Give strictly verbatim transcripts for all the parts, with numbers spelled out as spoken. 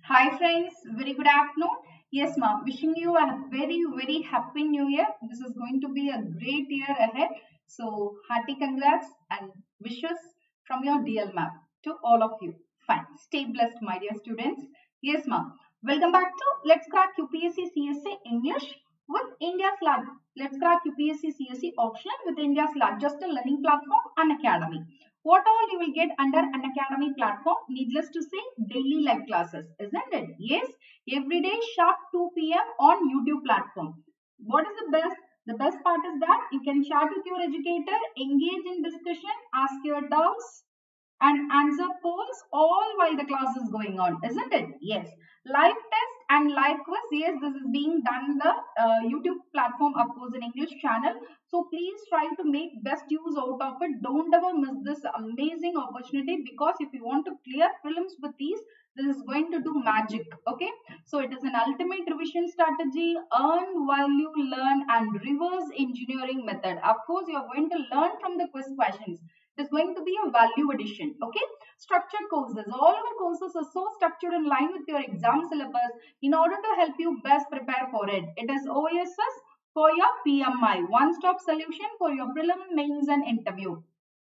Hi friends, very good afternoon. Yes, ma'am. Wishing you a very, very happy new year. This is going to be a great year ahead. So, hearty congrats and wishes from your D L ma'am to all of you. Fine. Stay blessed, my dear students. Yes, ma'am. Welcome back to Let's Crack U P S C C S A English with India's large. Let's Crack U P S C C S A optional with India's largest learning platform, Unacademy. What all you will get under an academy platform? Needless to say, daily live classes, isn't it? Yes, every day sharp two p m on YouTube platform. What is the best? The best part is that you can chat with your educator, engage in discussion, ask your doubts, and answer polls all while the class is going on, isn't it? Yes. Live test and live quiz. Yes, this is being done in the uh, YouTube platform, of course, in English channel. So please try to make best use out of it. Don't ever miss this amazing opportunity, because if you want to clear prelims with these, this is going to do magic. Okay. So it is an ultimate revision strategy. Earn while you learn and reverse engineering method. Of course, you are going to learn from the quiz questions. It is going to be a value addition. Okay. Structured courses. All our courses are so structured in line with your exam syllabus in order to help you best prepare for it. It is O S S for your P M I. One-stop solution for your prelim, mains and interview.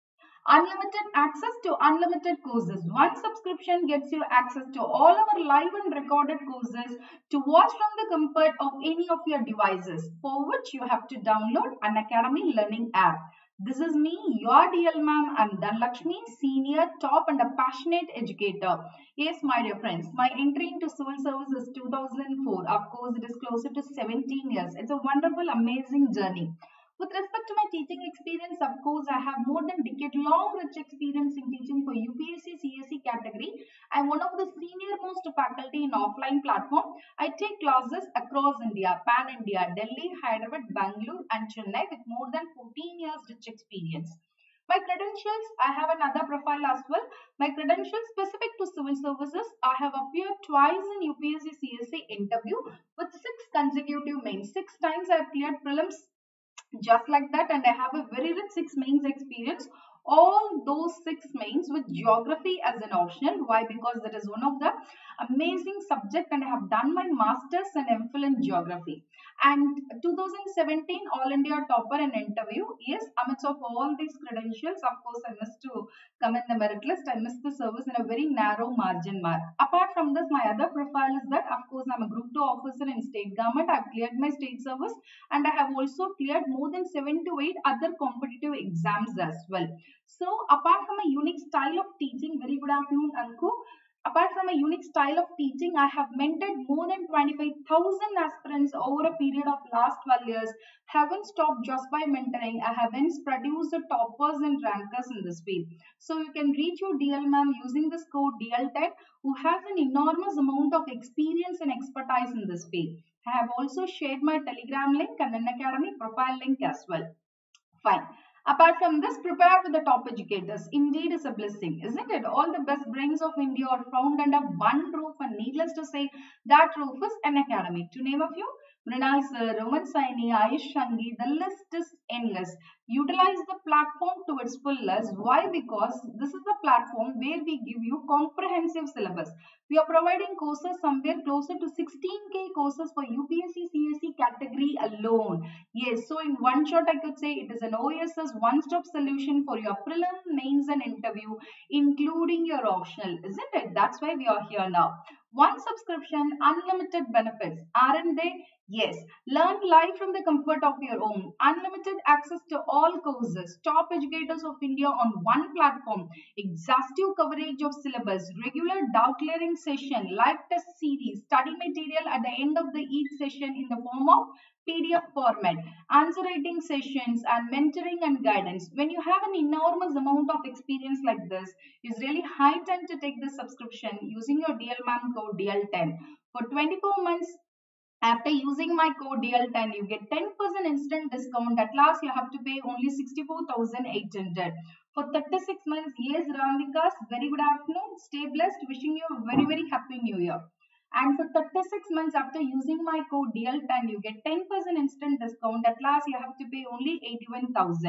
Unlimited access to unlimited courses. One subscription gets you access to all our live and recorded courses to watch from the comfort of any of your devices, for which you have to download an Academy Learning app. This is me, your D L ma'am. I'm Dhanlakshmi, senior, top and a passionate educator. Yes, my dear friends, my entry into civil service is two thousand four. Of course, it is closer to seventeen years. It's a wonderful, amazing journey. With respect to my teaching experience, of course, I have more than decade-long rich experience in teaching for U P S C C S E category. I'm one of the senior most faculty in offline platform. I take classes across India, Pan India, Delhi, Hyderabad, Bangalore, and Chennai with more than fourteen years rich experience. My credentials, I have another profile as well. My credentials specific to civil services, I have appeared twice in U P S C C S A interview with six consecutive mains. Six times I have cleared prelims just like that, and I have a very rich six mains experience. All those six mains with geography as an optional. Why? Because that is one of the amazing subject, and I have done my masters and MPhil in geography. And twenty seventeen All India topper in interview. Yes, amidst of all these credentials, of course, I missed to come in the merit list. I missed the service in a very narrow margin mark. Apart from this, my other profile is that, of course, I'm a group two officer in state government. I've cleared my state service, and I have also cleared more than seven to eight other competitive exams as well. So apart from a unique style of teaching, very good afternoon, Anku. Apart from a unique style of teaching, I have mentored more than twenty-five thousand aspirants over a period of last twelve years. Haven't stopped just by mentoring. I have hence produced the toppers and rankers in this field. So you can reach your D L ma'am using this code D L ten, who has an enormous amount of experience and expertise in this field. I have also shared my Telegram link and an Academy profile link as well. Fine. Apart from this, prepare with the top educators. Indeed is a blessing, isn't it? All the best brains of India are found under one roof, and needless to say, that roof is an academy. To name a few, Mrinal Sir, Roman Saini, Ayush Shangi, the list is endless. Utilize the platform to its fullest. Why? Because this is the platform where we give you comprehensive syllabus. We are providing courses somewhere closer to sixteen K courses for U P S C C S E category alone. Yes, so in one shot, I could say it is an O S S one-stop solution for your prelim, mains, and interview, including your optional, isn't it? That's why we are here now. One subscription, unlimited benefits, aren't they? Yes. Learn live from the comfort of your home. Unlimited access to all courses. Top educators of India on one platform. Exhaustive coverage of syllabus. Regular doubt clearing session. Live test series. Study material at the end of the each session in the form of P D F format, answer writing sessions, and mentoring and guidance. When you have an enormous amount of experience like this, it's really high time to take this subscription using your D L ma'am code D L ten. For twenty-four months, after using my code D L ten, you get ten percent instant discount. At last, you have to pay only sixty-four thousand eight hundred. For thirty-six months, yes, Ramikas, very good afternoon. Stay blessed. Wishing you a very, very happy new year. And for thirty-six months after using my code D L ten, you get ten percent instant discount. At last, you have to pay only eighty-one thousand.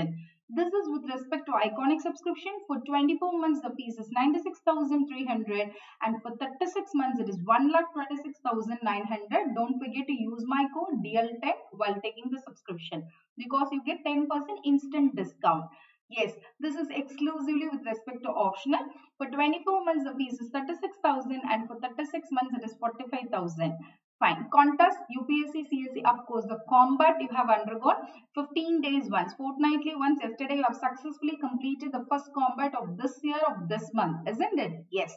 This is with respect to iconic subscription. For twenty-four months, the fees is ninety-six thousand three hundred, and for thirty-six months, it is one lakh twenty-six thousand nine hundred. Don't forget to use my code D L ten while taking the subscription because you get ten percent instant discount. Yes, this is exclusively with respect to optional. For twenty-four months, the fees is thirty-six thousand, and for thirty-six months, it is forty-five thousand. Fine. Contest, U P S C, C S C, of course, the combat you have undergone fifteen days once, fortnightly once. Yesterday, you have successfully completed the first combat of this year, of this month, isn't it? Yes.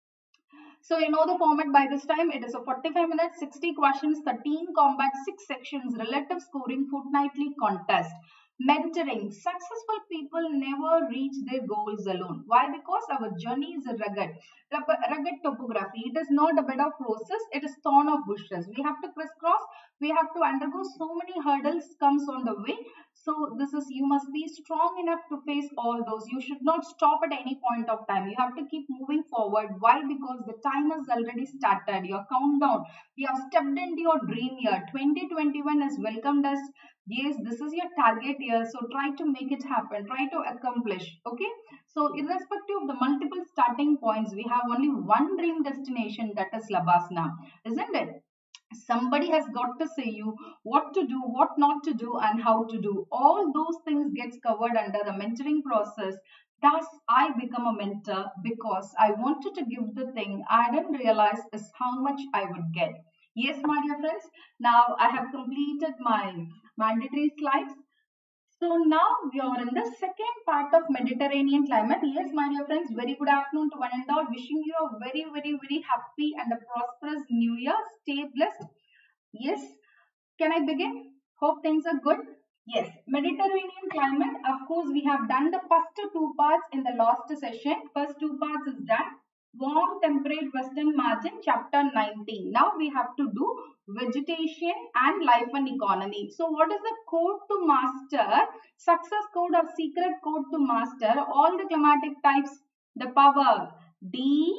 So you know the format by this time. It is a forty-five minutes, sixty questions, thirteen combat, six sections, relative scoring, fortnightly contest. Mentoring. Successful people never reach their goals alone. Why? Because our journey is a rugged, rugged topography. It is not a bed of roses. It is thorn of bushes. We have to crisscross. We have to undergo so many hurdles comes on the way. So this is, you must be strong enough to face all those. You should not stop at any point of time. You have to keep moving forward. Why? Because the time has already started. Your countdown. You have stepped into your dream year. twenty twenty-one has welcomed us. Yes, this is your target year. So try to make it happen. Try to accomplish. Okay. So irrespective of the multiple starting points, we have only one dream destination, that is Labasana, isn't it? Somebody has got to say you what to do, what not to do, and how to do. All those things gets covered under the mentoring process. Thus, I become a mentor because I wanted to give the thing I didn't realize is how much I would get. Yes, my dear friends, now I have completed my mandatory slides. So now we are in the second part of Mediterranean climate. Yes, my dear friends, very good afternoon to one and all. Wishing you a very, very, very happy and a prosperous new year. Stay blessed. Yes, can I begin? Hope things are good. Yes, Mediterranean climate. Of course, we have done the first two parts in the last session. First two parts is done. Warm temperate western margin, chapter nineteen. Now we have to do vegetation and life and economy. So what is the code to master? Success code or secret code to master all the climatic types. The power D,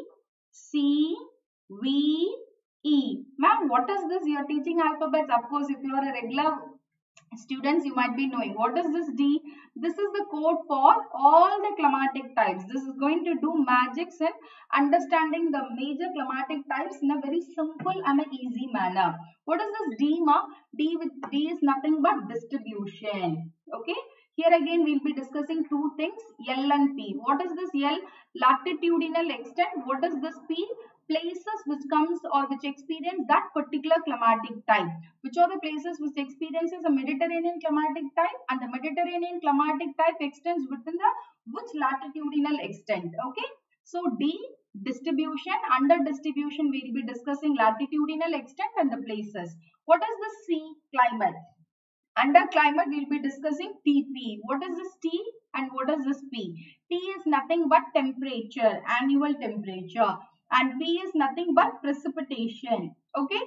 C, V, E. Ma'am, what is this? You are teaching alphabets. Of course, if you are a regular students, you might be knowing what is this D. This is the code for all the climatic types. This is going to do magics in understanding the major climatic types in a very simple and an easy manner. What is this D, ma? D with D is nothing but distribution. Okay. Here again we will be discussing two things, L and P. What is this L? Latitudinal extent. What is this P? Places which comes or which experience that particular climatic type. Which are the places which experiences a Mediterranean climatic type, and the Mediterranean climatic type extends within the which latitudinal extent. Okay. So D, distribution. Under distribution we will be discussing latitudinal extent and the places. What is the C? Climate. Under climate, we will be discussing T P. What is this T and what is this P? T is nothing but temperature, annual temperature. And P is nothing but precipitation. Okay.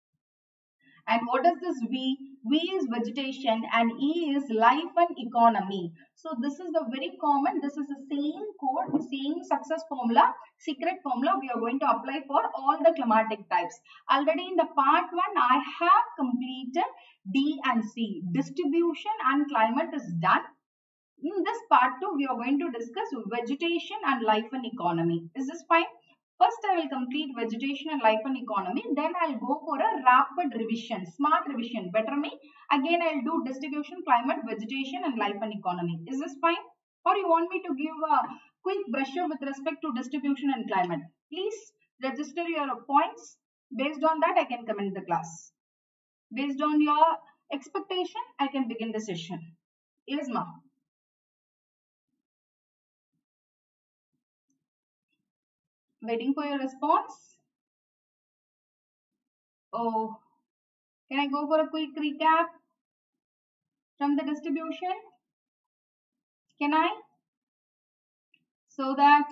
And what is this V? V is vegetation and E is life and economy. So this is the very common, this is the same code, same success formula, secret formula we are going to apply for all the climatic types. Already in the part one, I have completed D and C. Distribution and climate is done. In this part two, we are going to discuss vegetation and life and economy. Is this fine? First, I will complete vegetation and life and economy. Then I will go for a rapid revision, smart revision. Better me. Again, I will do distribution, climate, vegetation and life and economy. Is this fine? Or you want me to give a quick brush up with respect to distribution and climate? Please register your points. Based on that, I can comment the class. Based on your expectation, I can begin the session. Yes, ma'am. Waiting for your response. Oh, can I go for a quick recap from the distribution? Can I? So that,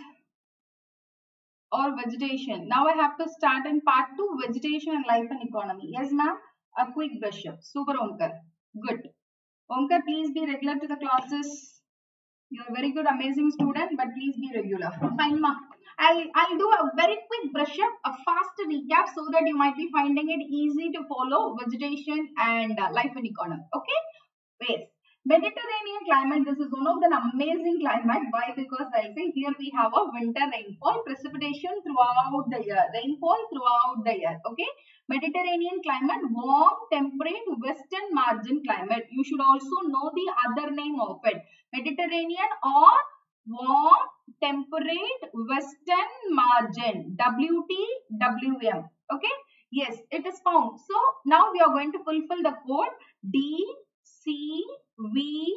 or vegetation. Now I have to start in part two, vegetation and life and economy. Yes, ma'am. A quick brush up. Super, Omkar. Good. Omkar, please be regular to the classes. You are a very good, amazing student, but please be regular. Fine, ma. I'll, I'll do a very quick brush up, a fast recap so that you might be finding it easy to follow vegetation and uh, life and economy. Okay? Yes. Mediterranean climate, this is one of the amazing climate. Why? Because I'll say here we have a winter rainfall, precipitation throughout the year, rainfall throughout the year. Okay, Mediterranean climate, warm, temperate, western margin climate. You should also know the other name of it. Mediterranean or warm, temperate, western margin, W T W M. Okay, yes, it is found. So now we are going to fulfill the code D C V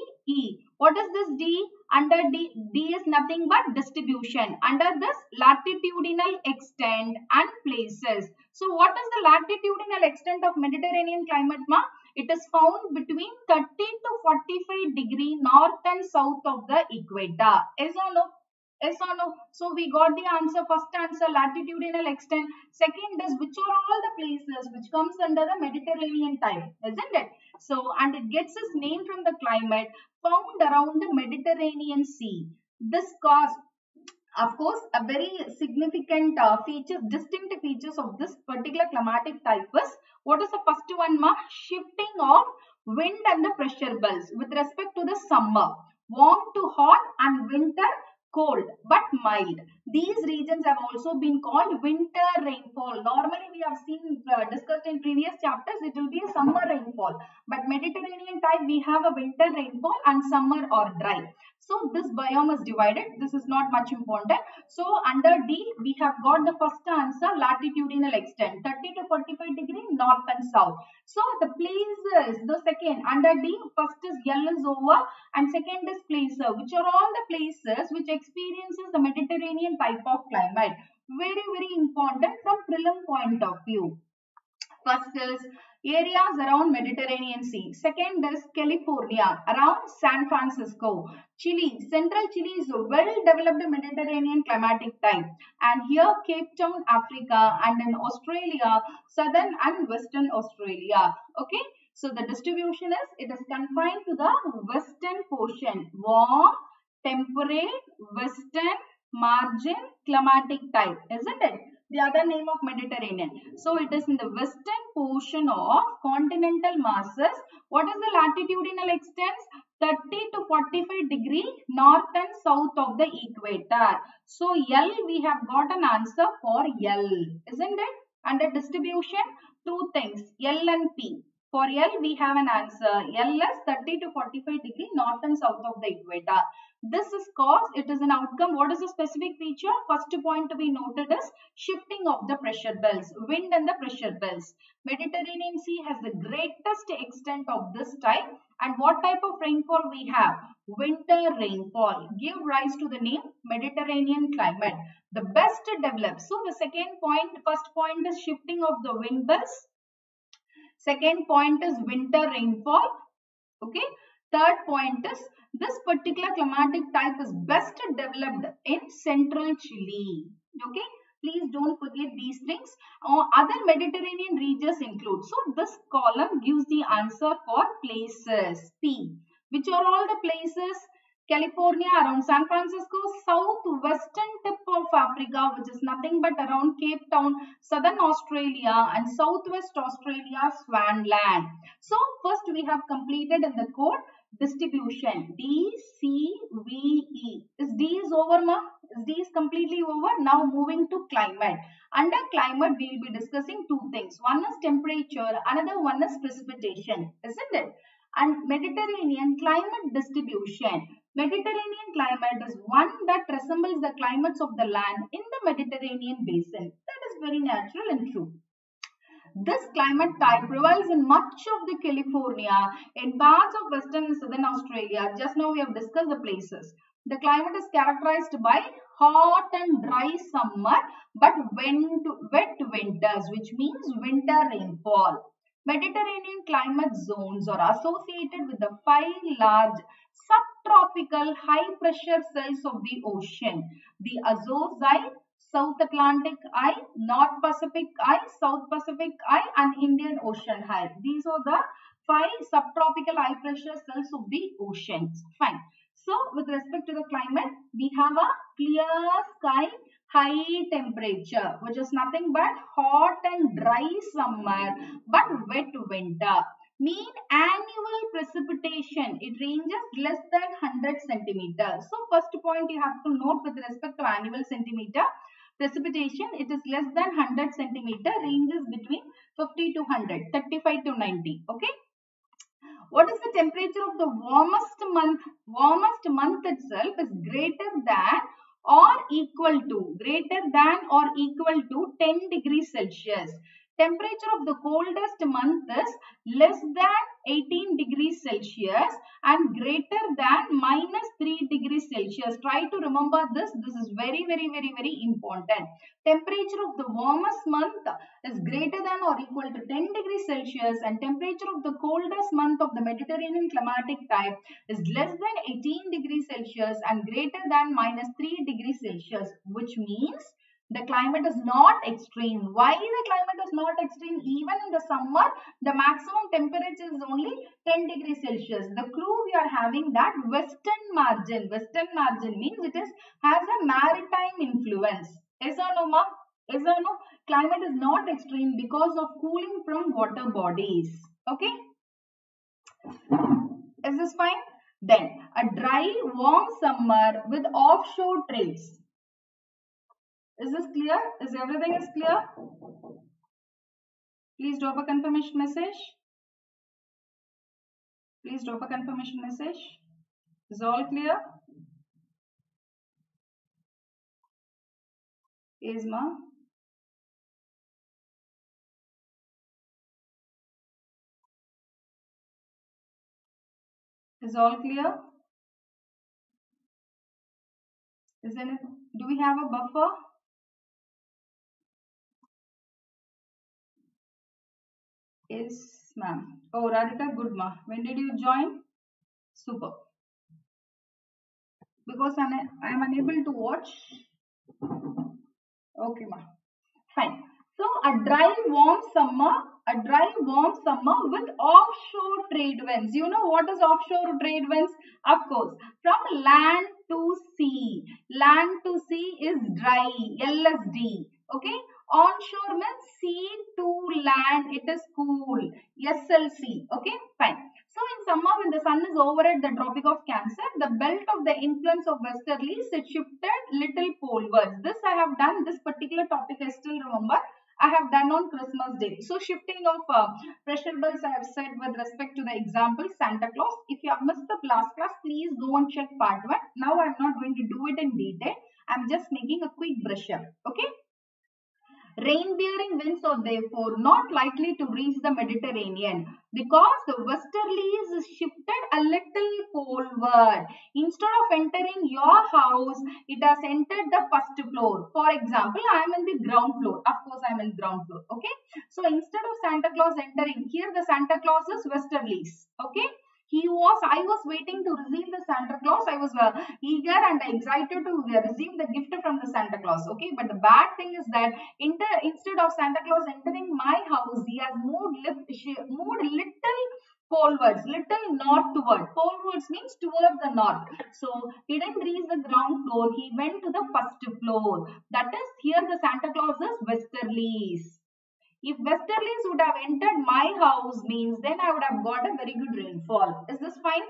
E. What is this D? Under D, D is nothing but distribution. Under this, latitudinal extent and places. So what is the latitudinal extent of Mediterranean climate, ma? It is found between thirty to forty-five degree north and south of the equator. Yes or no? Yes or no? So we got the answer. First answer, latitudinal extent. Second is which are all the places which comes under the Mediterranean type, isn't it? So, and it gets its name from the climate found around the Mediterranean Sea. This cause, of course, a very significant uh, feature, distinct features of this particular climatic type is, what is the first one, ma? Shifting of wind and the pressure belts with respect to the summer, warm to hot and winter cold but mild. These regions have also been called winter rainfall. Normally we have seen uh, discussed in previous chapters, it will be a summer rainfall, but Mediterranean type we have a winter rainfall and summer or dry. So this biome is divided. This is not much important. So under D, we have got the first answer, latitudinal extent, thirty to forty-five degree north and south. So the places, the second, under D, first is L is over and second is placer, which are all the places which experiences the Mediterranean type of climate. Very, very important from prelim point of view. First is areas around Mediterranean Sea. Second is California, around San Francisco. Chile, central Chile is a well-developed Mediterranean climatic type. And here Cape Town, Africa, and in Australia, southern and western Australia. Okay. So the distribution is, it is confined to the western portion. Warm, temperate, western margin climatic type, isn't it? The other name of Mediterranean. So it is in the western portion of continental masses. What is the latitudinal extent? thirty to forty-five degree north and south of the equator. So L, we have got an answer for L, isn't it? Under distribution, two things, L and P. For L, we have an answer. L is thirty to forty-five degree north and south of the equator. This is cause, it is an outcome. What is the specific feature? First point to be noted is shifting of the pressure belts, wind and the pressure belts. Mediterranean Sea has the greatest extent of this type. And what type of rainfall we have? Winter rainfall. Give rise to the name Mediterranean climate. The best developed. So the second point, first point is shifting of the wind belts. Second point is winter rainfall. Okay. Third point is this particular climatic type is best developed in central Chile. Okay. Please don't forget these things. Uh, other Mediterranean regions include. So this column gives the answer for places. P. Which are all the places? California around San Francisco, southwestern tip of Africa, which is nothing but around Cape Town, southern Australia and southwest Australia, Swanland. So first we have completed in the code distribution D C V E. Is D is over, ma? Is D is completely over? Now moving to climate. Under climate we will be discussing two things. One is temperature, another one is precipitation, isn't it? And Mediterranean climate distribution. Mediterranean climate is one that resembles the climates of the land in the Mediterranean basin. That is very natural and true. This climate type prevails in much of the California, in parts of western and southern Australia. Just now we have discussed the places. The climate is characterized by hot and dry summer but wet winters, which means winter rainfall. Mediterranean climate zones are associated with the five large subtropical high pressure cells of the ocean. The Azores Eye, South Atlantic Eye, North Pacific Eye, South Pacific Eye and Indian Ocean Eye. These are the five subtropical high pressure cells of the oceans. Fine. So with respect to the climate, we have a clear sky, high temperature, which is nothing but hot and dry summer but wet winter. Mean annual precipitation, it ranges less than one hundred centimeters. So first point you have to note with respect to annual centimeter precipitation, it is less than one hundred centimeter, ranges between fifty to one hundred, thirty-five to ninety. Okay. What is the temperature of the warmest month? Warmest month itself is greater than or equal to, greater than or equal to ten degrees Celsius. Temperature of the coldest month is less than eighteen degrees Celsius and greater than minus three degrees Celsius. Try to remember this. This is very, very, very, very important. Temperature of the warmest month is greater than or equal to ten degrees Celsius and temperature of the coldest month of the Mediterranean climatic type is less than eighteen degrees Celsius and greater than minus three degrees Celsius, which means the climate is not extreme. Why the climate is not extreme? Even in the summer, the maximum temperature is only ten degrees Celsius. The clue we are having that western margin. Western margin means it is has a maritime influence. Yes or no, ma? Yes or no? Climate is not extreme because of cooling from water bodies. Okay? Is this fine? Then, a dry, warm summer with offshore trades. Is this clear? Is everything is clear? Please drop a confirmation message. Please drop a confirmation message. Is all clear? Is ma? Is all clear? Is there anything? Do we have a buffer? Yes, ma'am. Oh, Radhika, good ma. When did you join? Super. Because I'm, I'm unable to watch. Okay, ma. Fine. So, a dry, warm summer, a dry, warm summer with offshore trade winds. You know what is offshore trade winds? Of course, from land to sea. Land to sea is dry, L S D. Okay. Onshore means sea to land, it is cool, S L C. Okay, fine. So in summer, when the sun is over at the Tropic of Cancer, the belt of the influence of westerlies is shifted little polewards. This I have done, this particular topic I still remember. I have done on Christmas Day. So shifting of uh, pressure belts I have said with respect to the example Santa Claus. If you have missed the last class, please go and check part one. Now I am not going to do it in detail. I am just making a quick brush up. Okay. Rain-bearing winds are therefore not likely to reach the Mediterranean because the westerlies is shifted a little poleward. Instead of entering your house, it has entered the first floor. For example, I am in the ground floor. Of course, I am in ground floor. Okay. So instead of Santa Claus entering, here the Santa Claus is westerlies. Okay. He was, I was waiting to receive the Santa Claus. I was uh, eager and excited to uh, receive the gift from the Santa Claus. Okay, but the bad thing is that inter, instead of Santa Claus entering my house, he has moved, lift, moved little polewards, little northward. Polewards means towards the north. So he didn't reach the ground floor. He went to the first floor. That is, here the Santa Claus is westerlies. If westerlies would have entered my house means then I would have got a very good rainfall. Is this fine?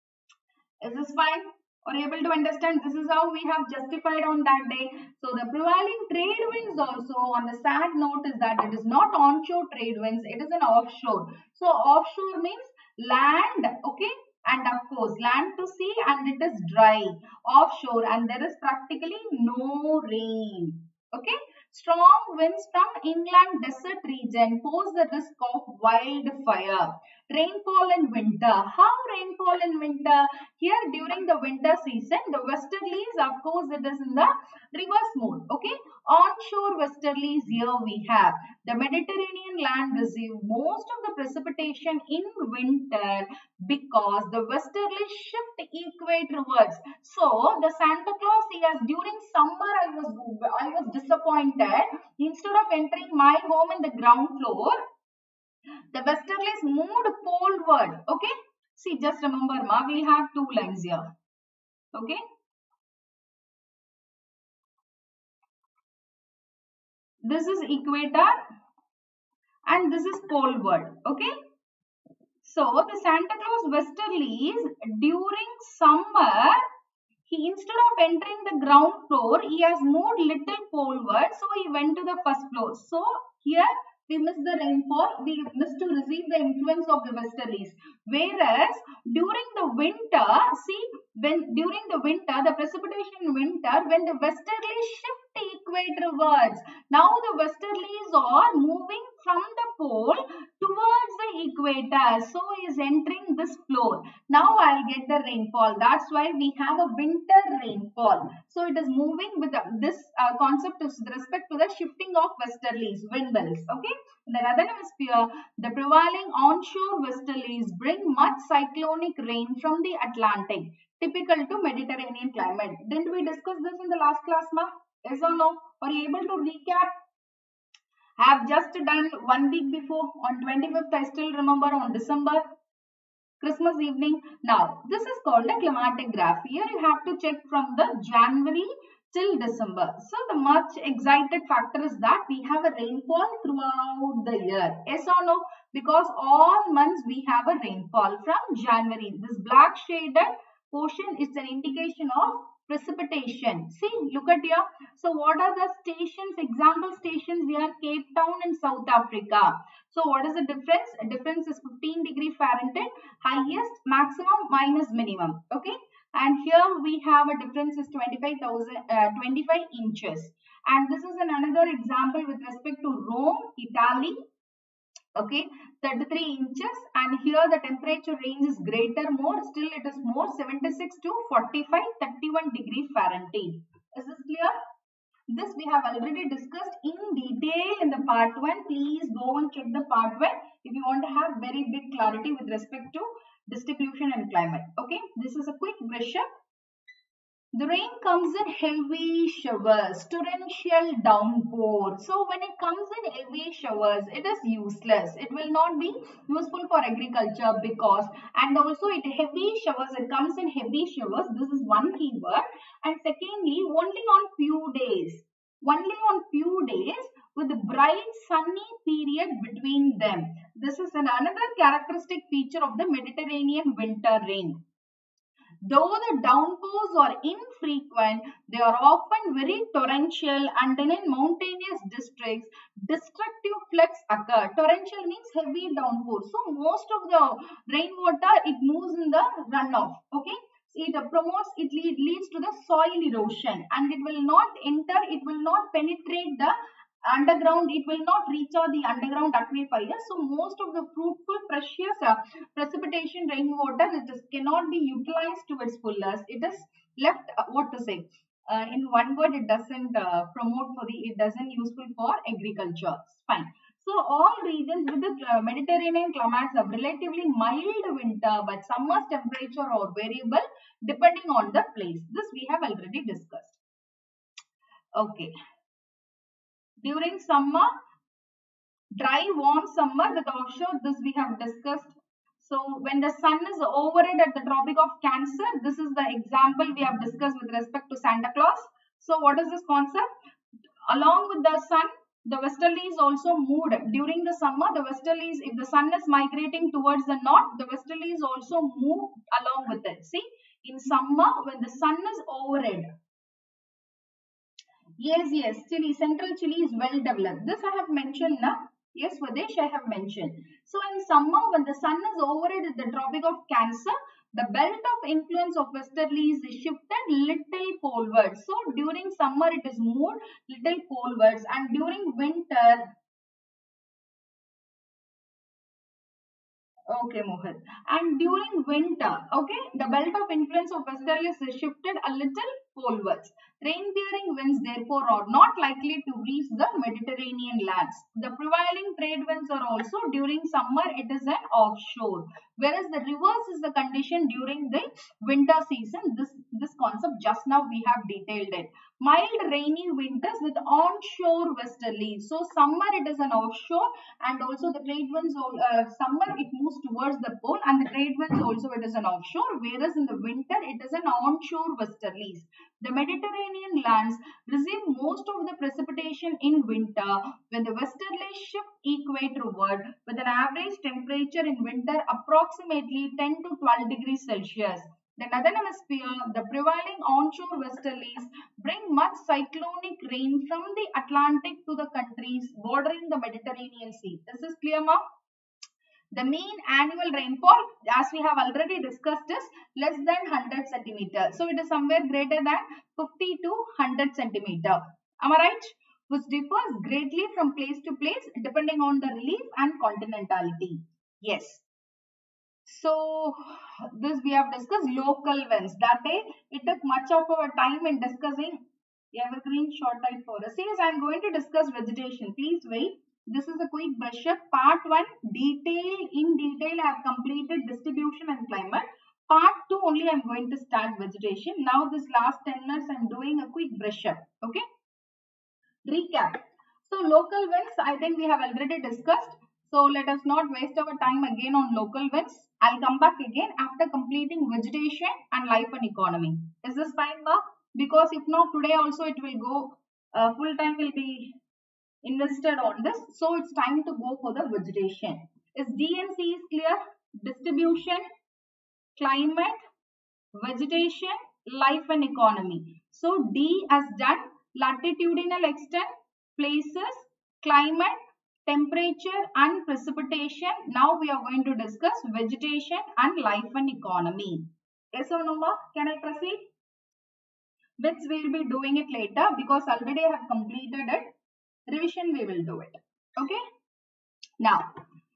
Is this fine? Are you able to understand? This is how we have justified on that day. So the prevailing trade winds also on the sad note is that it is not onshore trade winds. It is an offshore. So offshore means land. Okay. And of course land to sea and it is dry. Offshore and there is practically no rain. Okay. Strong winds from inland desert region pose the risk of wildfire. Rainfall in winter. How rainfall in winter? Here during the winter season, the westerlies, of course, it is in the reverse mode. Okay. Onshore westerlies here we have. The Mediterranean land receive most of the precipitation in winter because the westerlies shift equatorwards. So the Santa Claus, yes, during summer I was I was disappointed. Instead of entering my home in the ground floor, the westerlies moved poleward. Okay. See, just remember, ma, we have two lines here. Okay. This is equator and this is poleward. Okay. So the Santa Claus westerlies during summer, he instead of entering the ground floor, he has moved little poleward, so he went to the first floor. So here we miss the rainfall, we miss to receive the influence of the westerlies. Whereas during the winter, see, when during the winter, the precipitation in winter, when the westerlies shift equatorwards, now the westerlies are moving from the pole towards the equator. So is entering this floor. Now I'll get the rainfall. That's why we have a winter rainfall. So it is moving with the, this uh, concept is with respect to the shifting of westerlies, wind belts. Okay. In the northern hemisphere, the prevailing onshore westerlies bring much cyclonic rain from the Atlantic, typical to Mediterranean climate. Didn't we discuss this in the last class, ma? Yes or no? Are you able to recap? I have just done one week before on twenty-fifth. I still remember on December, Christmas evening. Now, this is called a climatic graph. Here you have to check from the January till December. So, the much excited factor is that we have a rainfall throughout the year. Yes or no? Because all months we have a rainfall from January. This black shaded portion is an indication of precipitation. See, look at here. So, what are the stations? Example stations here, Cape Town in South Africa. So, what is the difference? A difference is fifteen degree Fahrenheit, highest, maximum, minus minimum. Okay. And here we have a difference is twenty-five thousand, uh, twenty-five inches. And this is an another example with respect to Rome, Italy. Okay, thirty-three inches, and here the temperature range is greater, more, still it is more, seventy-six to forty-five, thirty-one degree Fahrenheit. Is this clear? This we have already discussed in detail in the part one. Please go and check the part one if you want to have very big clarity with respect to distribution and climate. Okay, this is a quick brush up. The rain comes in heavy showers, torrential downpour. So when it comes in heavy showers, it is useless. It will not be useful for agriculture because, and also it heavy showers, it comes in heavy showers. This is one keyword. And secondly, only on few days, only on few days with a bright sunny period between them. This is an another characteristic feature of the Mediterranean winter rain. Though the downpours are infrequent, they are often very torrential, and in mountainous districts, destructive floods occur. Torrential means heavy downpour. So most of the rainwater, it moves in the runoff. Okay. It promotes, it lead, leads to the soil erosion, and it will not enter, it will not penetrate the underground, it will not reach out the underground aquifer. So most of the fruitful precious uh, precipitation rainwater, it just cannot be utilized to its fullest. It is left, uh, what to say, uh, in one word, it doesn't uh, promote for the, it doesn't useful for agriculture. Fine. So all regions with the uh, Mediterranean climates have relatively mild winter, but summer's temperature are variable depending on the place. This we have already discussed. Okay. During summer, dry warm summer with offshore, this we have discussed. So when the sun is overhead at the Tropic of Cancer, this is the example we have discussed with respect to Santa Claus. So what is this concept? Along with the sun, the westerlies also moved. During the summer, the westerlies, if the sun is migrating towards the north, the westerlies also move along with it. See, in summer, when the sun is overhead, yes, yes, Chile, central Chile is well developed. This I have mentioned now. Yes, Vadesh, I have mentioned. So in summer, when the sun is overhead at the Tropic of Cancer, the belt of influence of westerlies is shifted little poleward. So during summer, it is moved little polewards, and during winter, okay, Mohit. And during winter, okay, the belt of influence of westerlies is shifted a little polewards. Rain-bearing winds, therefore, are not likely to reach the Mediterranean lands. The prevailing trade winds are also during summer, it is an offshore. Whereas the reverse is the condition during the winter season. This, this concept just now we have detailed it. Mild rainy winters with onshore westerlies. So summer it is an offshore, and also the trade winds, uh, summer it moves towards the pole, and the trade winds also it is an offshore, whereas in the winter it is an onshore westerlies. The Mediterranean lands receive most of the precipitation in winter when the westerlies shift equatorward with an average temperature in winter approximately ten to twelve degrees Celsius. The northern hemisphere, the prevailing onshore westerlies bring much cyclonic rain from the Atlantic to the countries bordering the Mediterranean Sea. This is clear, ma? The mean annual rainfall, as we have already discussed, is less than one hundred centimeter. So it is somewhere greater than fifty to one hundred centimeter. Am I right? Which differs greatly from place to place depending on the relief and continentality. Yes. So this we have discussed local winds. That day it took much of our time in discussing evergreen short-type forests. Yes, I am going to discuss vegetation. Please wait. This is a quick brush up. Part one, detail in detail I have completed distribution and climate. Part two only I am going to start vegetation. Now this last ten minutes I am doing a quick brush up. Okay. Recap. So local winds I think we have already discussed. So let us not waste our time again on local winds. I'll come back again after completing vegetation and life and economy. Is this fine, Mark? Because if not today also it will go, uh, full time will be invested on this. So it's time to go for the vegetation. Is D and C is clear? Distribution, climate, vegetation, life and economy. So D as done, latitudinal extent, places, climate, temperature and precipitation. Now we are going to discuss vegetation and life and economy. Yes or no, ma? Can I proceed? Which we will be doing it later because already I have completed it. Revision we will do it. Okay. Now,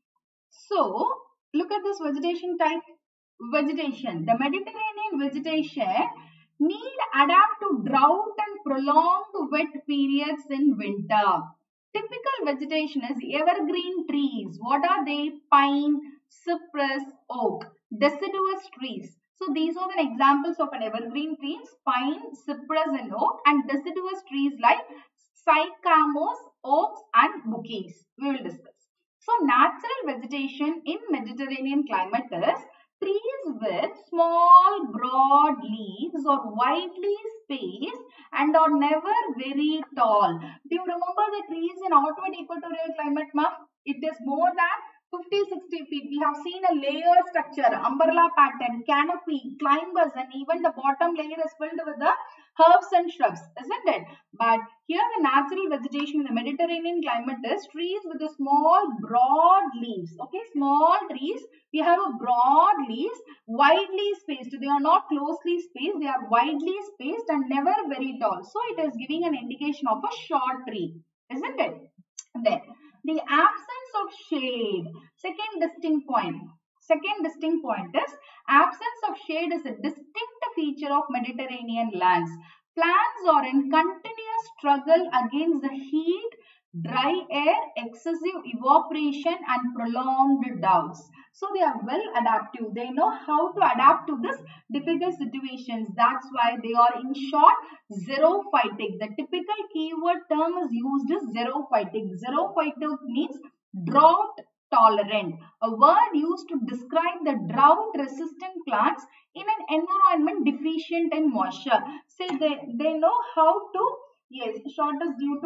so look at this vegetation type. Vegetation. The Mediterranean vegetation need adapt to drought and prolonged wet periods in winter. Typical vegetation is evergreen trees. What are they? Pine, cypress, oak. Deciduous trees. So these are the examples of an evergreen trees, pine, cypress and oak, and deciduous trees like sycamores, oaks and bouquets. We will discuss. So natural vegetation in Mediterranean climate is trees with small broad leaves or widely spaced and are never very tall. Do you remember the trees in hot and equatorial climate, ma? It is more than fifty to sixty feet. We have seen a layered structure, umbrella pattern, canopy, climbers, and even the bottom layer is filled with the herbs and shrubs, isn't it? But here the natural vegetation in the Mediterranean climate is trees with a small broad leaves. Okay, small trees. We have a broad leaves, widely spaced. They are not closely spaced. They are widely spaced and never very tall. So it is giving an indication of a short tree, isn't it? Then the absence of shade. Second distinct point. Second distinct point is absence of shade is a distinct feature of Mediterranean lands. Plants are in continuous struggle against the heat, dry air, excessive evaporation and prolonged droughts. So they are well adaptive. They know how to adapt to this difficult situations. That's why they are in short xerophytic. The typical keyword term is used is xerophytic. Xerophytic means drought tolerant, a word used to describe the drought resistant plants in an environment deficient in moisture. Say they, they know how to, yes, short is due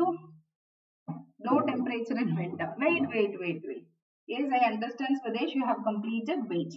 to low temperature in winter. Wait, wait, wait, wait. Yes, I understand, Swadesh, you have completed. Wait.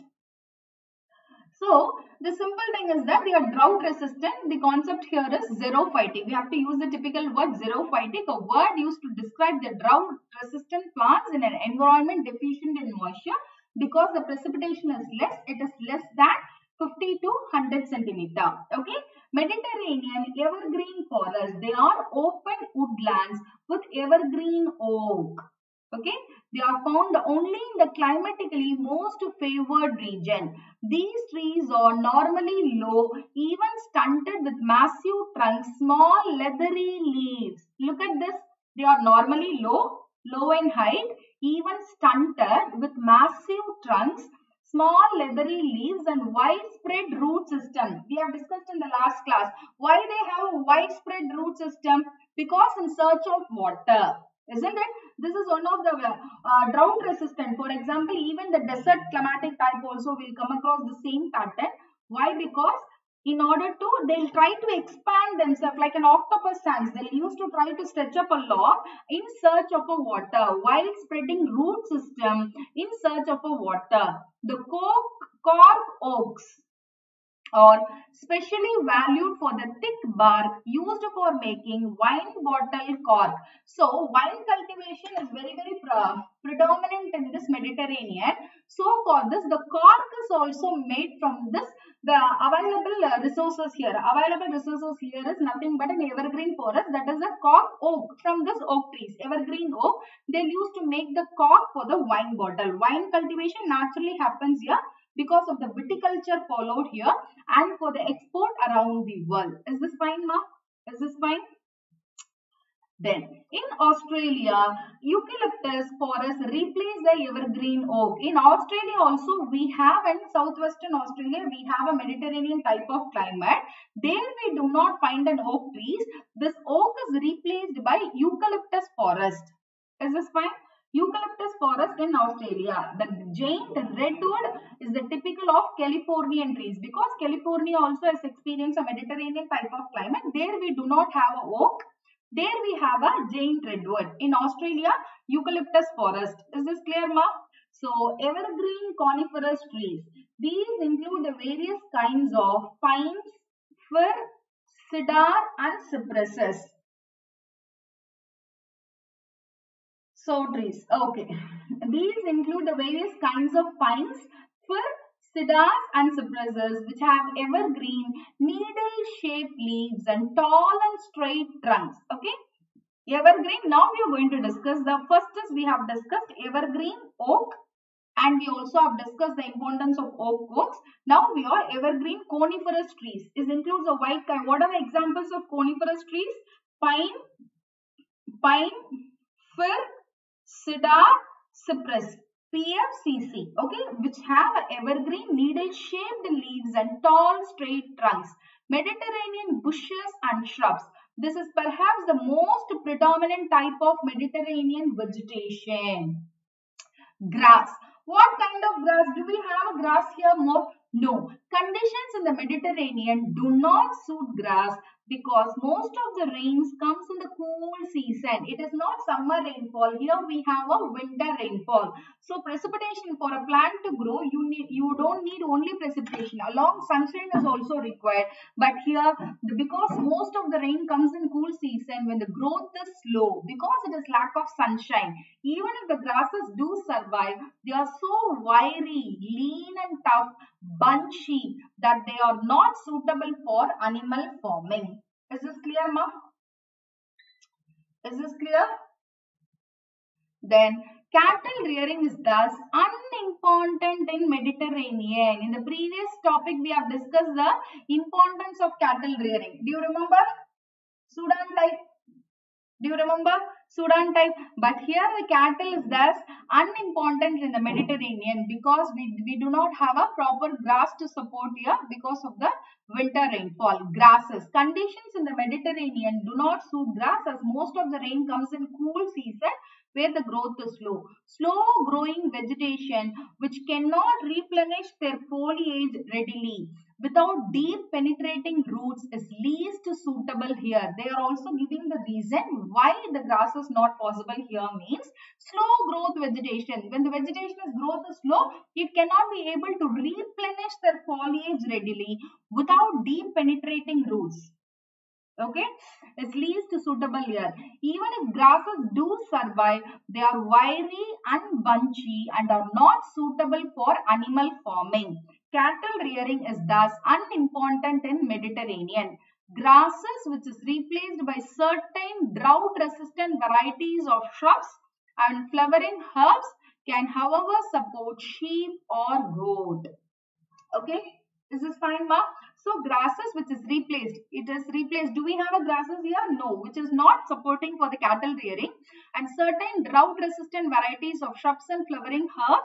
So, the simple thing is that they are drought resistant. The concept here is xerophytic. We have to use the typical word xerophytic, a word used to describe the drought resistant plants in an environment deficient in moisture because the precipitation is less. It is less than fifty to one hundred centimeter. Okay. Mediterranean evergreen forests. They are open woodlands with evergreen oak. Okay, they are found only in the climatically most favored region. These trees are normally low, even stunted with massive trunks, small leathery leaves. Look at this. They are normally low, low in height, even stunted with massive trunks, small leathery leaves and widespread root system. We have discussed in the last class. Why they have a widespread root system? Because in search of water, isn't it? This is one of the uh, drought resistant. For example, even the desert climatic type also will come across the same pattern. Why? Because in order to, they'll try to expand themselves like an octopus hands. They'll use to try to stretch up a log in search of a water while spreading root system in search of a water. The cork, cork oaks are specially valued for the thick bark used for making wine bottle cork. So wine cultivation is very very pre predominant in this Mediterranean. So for this, the cork is also made from this. The available uh, resources here, available resources here is nothing but an evergreen forest, that is a cork oak. From this oak trees, evergreen oak, they used to make the cork for the wine bottle. Wine cultivation naturally happens here because of the viticulture followed here and for the export around the world. Is this fine, ma? Is this fine? Then, in Australia, eucalyptus forest replace the evergreen oak. In Australia also, we have, in southwestern Australia, we have a Mediterranean type of climate. There we do not find an oak trees. This oak is replaced by eucalyptus forest. Is this fine? Eucalyptus forest in Australia. The giant redwood is the typical of Californian trees because California also has experienced a Mediterranean type of climate. There we do not have a oak. There we have a giant redwood. In Australia, eucalyptus forest. Is this clear, ma? So, evergreen coniferous trees. These include the various kinds of pines, fir, cedar and cypresses. So, trees. Okay. These include the various kinds of pines, fir, cedars and cypresses which have evergreen needle-shaped leaves and tall and straight trunks. Okay, evergreen. Now we are going to discuss the first is we have discussed evergreen oak and we also have discussed the importance of oak oaks. Now we are evergreen coniferous trees. This includes a wide kind. What are the examples of coniferous trees? Pine, pine, fir, cedar, cypress. P F C C, okay, which have evergreen needle-shaped leaves and tall straight trunks. Mediterranean bushes and shrubs. This is perhaps the most predominant type of Mediterranean vegetation. Grass. What kind of grass? Do we have a grass here more? No. Conditions in the Mediterranean do not suit grass because most of the rains comes in the cool season. It is not summer rainfall. Here we have a winter rainfall. So precipitation for a plant to grow, you need you don't need only precipitation. Along sunshine is also required. But here, because most of the rain comes in cool season when the growth is slow, because it is lack of sunshine. Even if the grasses do survive, they are so wiry, lean and tough, bunchy that they are not suitable for animal farming. Is this clear, ma? Is this clear? Then cattle rearing is thus unimportant in Mediterranean. In the previous topic we have discussed the importance of cattle rearing. Do you remember? Sudan type. Do you remember? Sudan type. But here the cattle is thus unimportant in the Mediterranean because we, we do not have a proper grass to support here because of the winter rainfall. Grasses. Conditions in the Mediterranean do not suit grass as most of the rain comes in cool season where the growth is slow. Slow growing vegetation which cannot replenish their foliage readily without deep penetrating roots is least suitable here. They are also giving the reason why the grass is not possible here means slow growth vegetation. When the vegetation is growth is slow, it cannot be able to replenish their foliage readily without deep penetrating roots. Okay, it's least suitable here. Even if grasses do survive, they are wiry and bunchy and are not suitable for animal farming. Cattle rearing is thus unimportant in Mediterranean. Grasses which is replaced by certain drought resistant varieties of shrubs and flowering herbs can however support sheep or goat. Okay, is this fine, ma? So grasses which is replaced, it is replaced. Do we have a grasses here? No, which is not supporting for the cattle rearing. And certain drought resistant varieties of shrubs and flowering herbs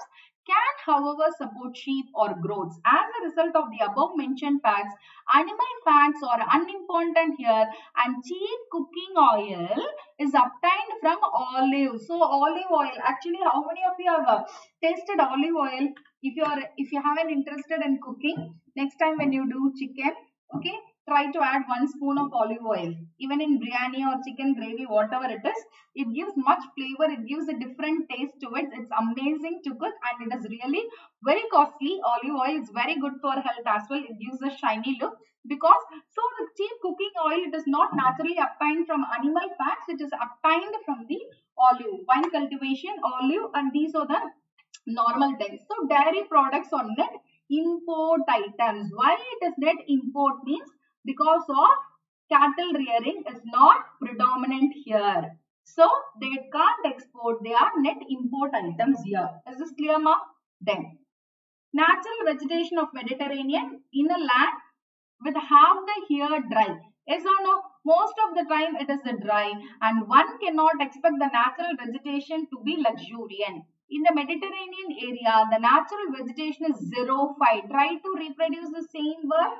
can, however, support sheep or goats. As a result of the above mentioned facts, animal fats are unimportant here, and cheap cooking oil is obtained from olive. So olive oil, actually, how many of you have uh, tasted olive oil? If you are, if you haven't interested in cooking, next time when you do chicken, okay, try to add one spoon of olive oil. Even in biryani or chicken gravy, whatever it is, it gives much flavor. It gives a different taste to it. It's amazing to cook, and it is really very costly. Olive oil is very good for health as well. It gives a shiny look, because so the cheap cooking oil, it is not naturally obtained from animal fats. It is obtained from the olive, vine cultivation, olive, and these are the normal things. So dairy products are net import items. Why it is net import means because of cattle rearing is not predominant here. So they can't export. They are net import items here. Is this clear, ma? Then natural vegetation of Mediterranean in a land with half the year dry. Yes or no? Most of the time it is a dry, and one cannot expect the natural vegetation to be luxuriant. In the Mediterranean area, the natural vegetation is xerophyte. Try to reproduce the same word.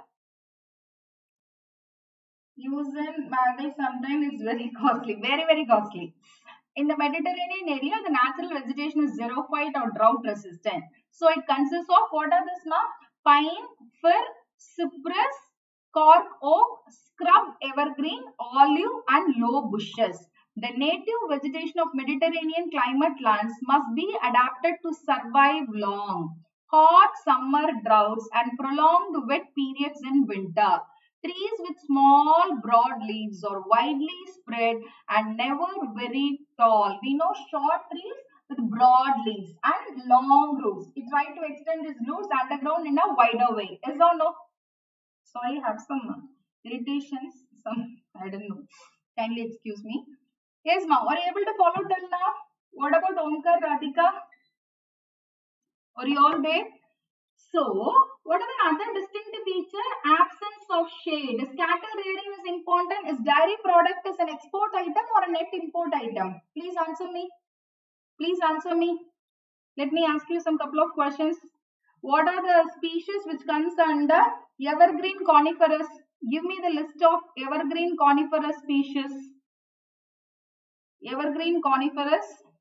Use in Maldives sometimes is very costly, very very costly. In the Mediterranean area, the natural vegetation is xerophyte or drought resistant. So it consists of, what are this now? Pine, fir, cypress, cork oak, scrub, evergreen, olive, and low bushes. The native vegetation of Mediterranean climate lands must be adapted to survive long, hot summer droughts and prolonged wet periods in winter. Trees with small broad leaves are widely spread and never very tall. We know short trees with broad leaves and long roots. It tries to extend its roots underground in a wider way. Yes or no? Sorry, I have some irritations. Some, I don't know. Kindly excuse me. Yes, ma. Are you able to follow till now? What about Omkar, Radhika? Are you all there? So, what are the other distinctive feature? Absence of shade. Is cattle rearing is important? Is dairy product is an export item or a net import item? Please answer me. Please answer me. Let me ask you some couple of questions. What are the species which comes under evergreen coniferous? Give me the list of evergreen coniferous species. Evergreen coniferous.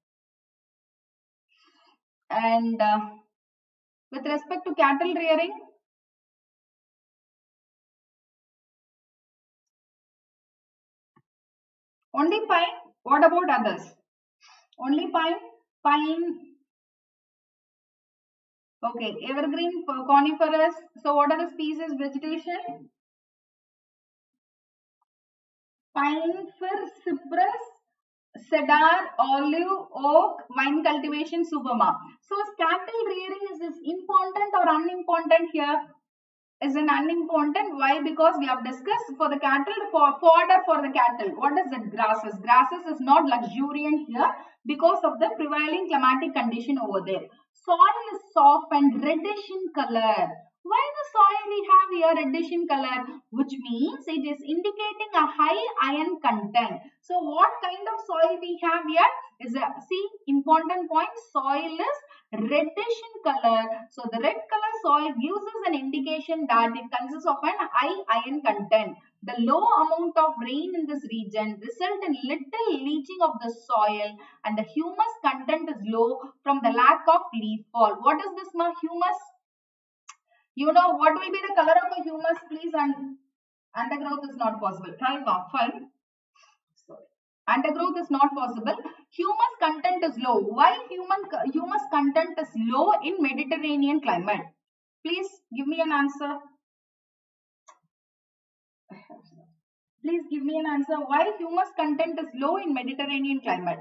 And uh, with respect to cattle rearing, only pine. What about others? Only pine. Pine. Okay, evergreen coniferous. So what are the species vegetation? Pine, fir, cypress, cedar, olive, oak, vine cultivation, superma. So cattle rearing is this important or unimportant here? Is an unimportant. Why? Because we have discussed for the cattle, for fodder for the cattle. What is it? Grasses. Grasses is not luxuriant here because of the prevailing climatic condition over there. Soil is soft and reddish in color. Why the soil we have here reddish in color? Which means it is indicating a high iron content. So what kind of soil we have here? Is a, see, important point, soil is reddish in color. So the red color soil gives us an indication that it consists of an high iron content. The low amount of rain in this region result in little leaching of the soil, and the humus content is low from the lack of leaf fall. What is this humus? You know what will be the color of a humus, please? And undergrowth is not possible. Fine, fine. Sorry. Undergrowth is not possible. Humus content is low. Why human humus content is low in Mediterranean climate? Please give me an answer. Please give me an answer. Why humus content is low in Mediterranean climate?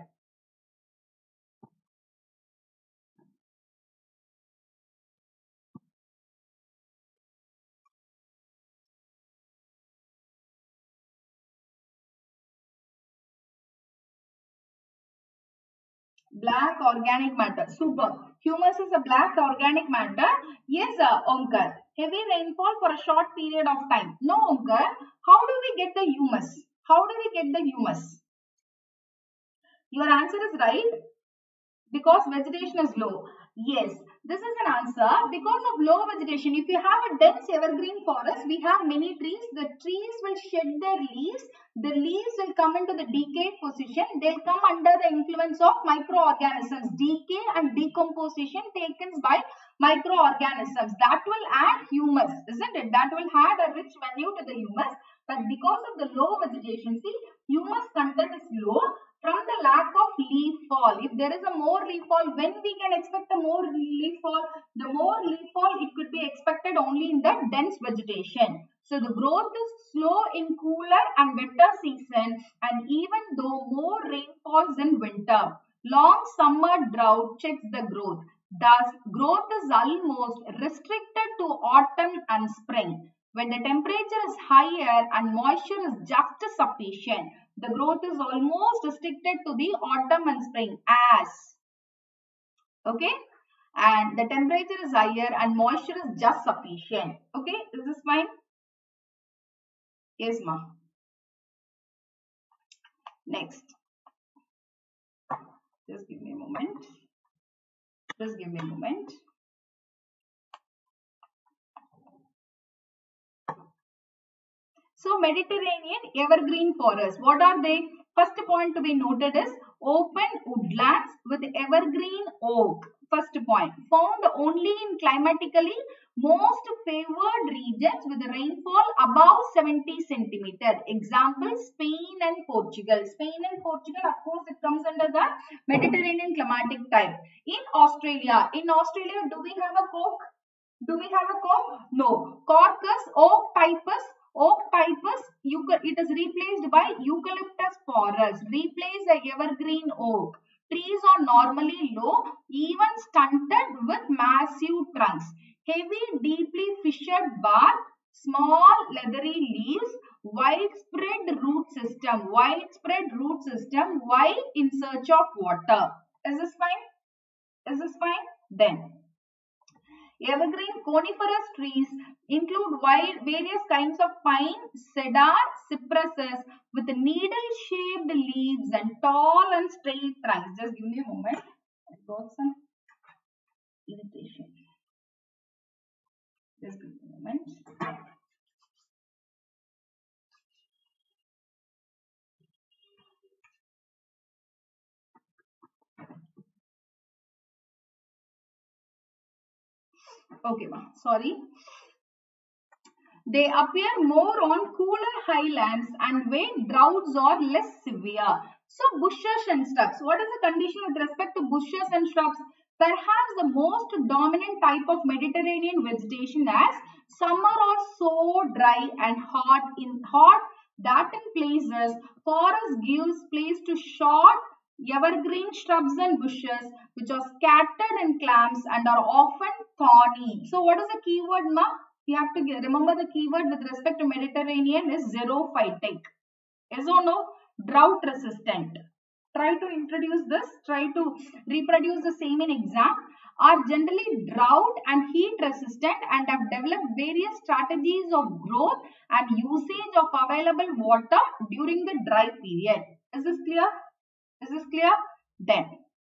Black organic matter. Super. Humus is a black organic matter. Yes, uh, Omkar. Heavy rainfall for a short period of time. No, Omkar. How do we get the humus? How do we get the humus? Your answer is right. Because vegetation is low. Yes, this is an answer. Because of low vegetation, if you have a dense evergreen forest, we have many trees. The trees will shed their leaves. The leaves will come into the decayed position. They'll come under the influence of microorganisms. Decay and decomposition taken by microorganisms. That will add humus, isn't it? That will add a rich value to the humus. But because of the low vegetation, see, humus content is low. From the lack of leaf fall, if there is a more leaf fall, when we can expect a more leaf fall? The more leaf fall, it could be expected only in the dense vegetation. So the growth is slow in cooler and wetter season, and even though more rain falls in winter, long summer drought checks the growth. Thus, growth is almost restricted to autumn and spring. When the temperature is higher and moisture is just sufficient, the growth is almost restricted to the autumn and spring as, okay, and the temperature is higher and moisture is just sufficient. Okay, is this fine? Yes, ma. Next, just give me a moment. Just give me a moment. So Mediterranean evergreen forests, what are they? First point to be noted is open woodlands with evergreen oak. First point, found only in climatically most favored regions with rainfall above seventy centimeters. Example, Spain and Portugal. Spain and Portugal, of course, it comes under the Mediterranean climatic type. In Australia, in Australia, do we have a oak? Do we have a oak? No. Caucus, oak typus. Oak typus, it is replaced by eucalyptus forest. Replace the evergreen oak. Trees are normally low, even stunted with massive trunks. Heavy, deeply fissured bark, small leathery leaves, widespread root system. Widespread root system. Why? In search of water. Is this fine? Is this fine? Then, evergreen coniferous trees include wide various kinds of pine, cedar, cypresses with needle-shaped leaves and tall and straight trunks. Just give me a moment. I got some irritation. Just give me a moment. Okay, ma. Sorry. They appear more on cooler highlands and where droughts are less severe. So bushes and shrubs. What is the condition with respect to bushes and shrubs? Perhaps the most dominant type of Mediterranean vegetation as summer are so dry and hot in hot that in places forest gives place to short evergreen shrubs and bushes which are scattered in clumps and are often thorny. So what is the keyword, ma? You have to get, remember the keyword with respect to Mediterranean is xerophytic. Yes or no? Drought resistant. Try to introduce this. Try to reproduce the same in exam. Are generally drought and heat resistant and have developed various strategies of growth and usage of available water during the dry period. Is this clear? Is this clear? Then.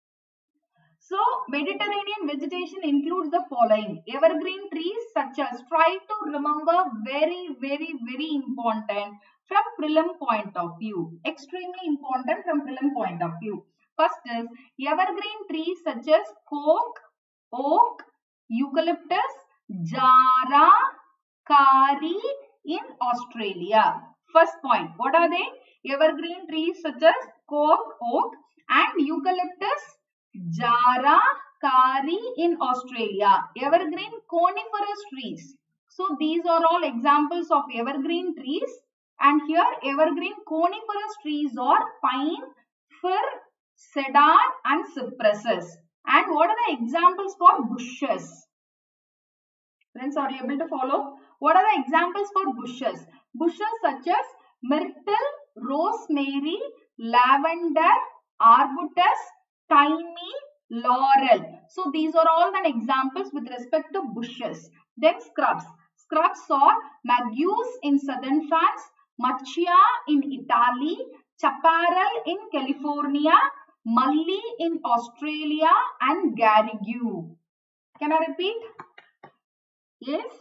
So, Mediterranean vegetation includes the following. Evergreen trees such as, try to remember, very, very, very important from prelim point of view. Extremely important from prelim point of view. First is evergreen trees such as oak, oak, eucalyptus, jara, kari in Australia. First point, what are they? Evergreen trees such as oak, oak and eucalyptus, jara, kari in Australia. Evergreen coniferous trees. So these are all examples of evergreen trees. And here evergreen coniferous trees are pine, fir, cedar and cypresses. And what are the examples for bushes? Friends, are you able to follow? What are the examples for bushes? Bushes such as myrtle, rosemary, lavender, arbutus, thyme, laurel. So these are all the examples with respect to bushes. Then scrubs. Scrubs are magues in southern France, macchia in Italy, chaparral in California, Mallee in Australia, and Garrigue. Can I repeat? Yes?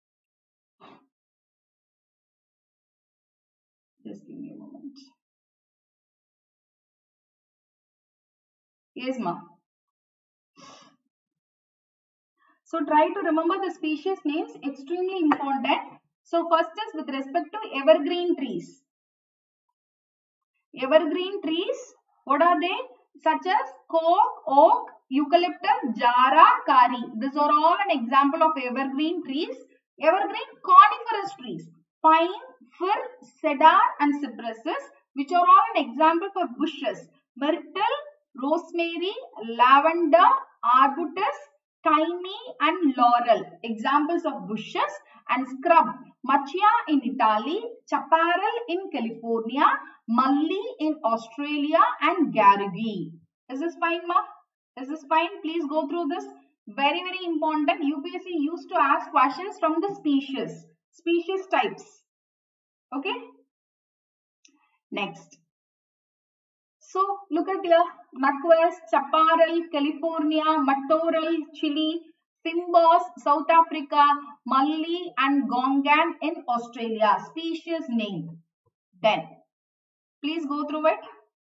Just give me a moment. Yes, ma. So try to remember the species names, extremely important. So first is with respect to evergreen trees. Evergreen trees, what are they? Such as cork, oak, eucalyptus, jara, kari. These are all an example of evergreen trees. Evergreen coniferous trees. Pine, fir, cedar and cypresses, which are all an example for bushes. Myrtle, rosemary, lavender, arbutus, thyme and laurel. Examples of bushes. And scrub. Macchia in Italy, chaparral in California, Mallee in Australia and Garrigue. Is this fine, ma? Is this fine? Please go through this. Very, very important. U P S C used to ask questions from the species. Species types. Okay. Next. So, look at here. Maquas, chaparral, California, Mattoral, Chile, Fynbos, South Africa, Mallee and Gongan in Australia. Species name. Then, please go through it.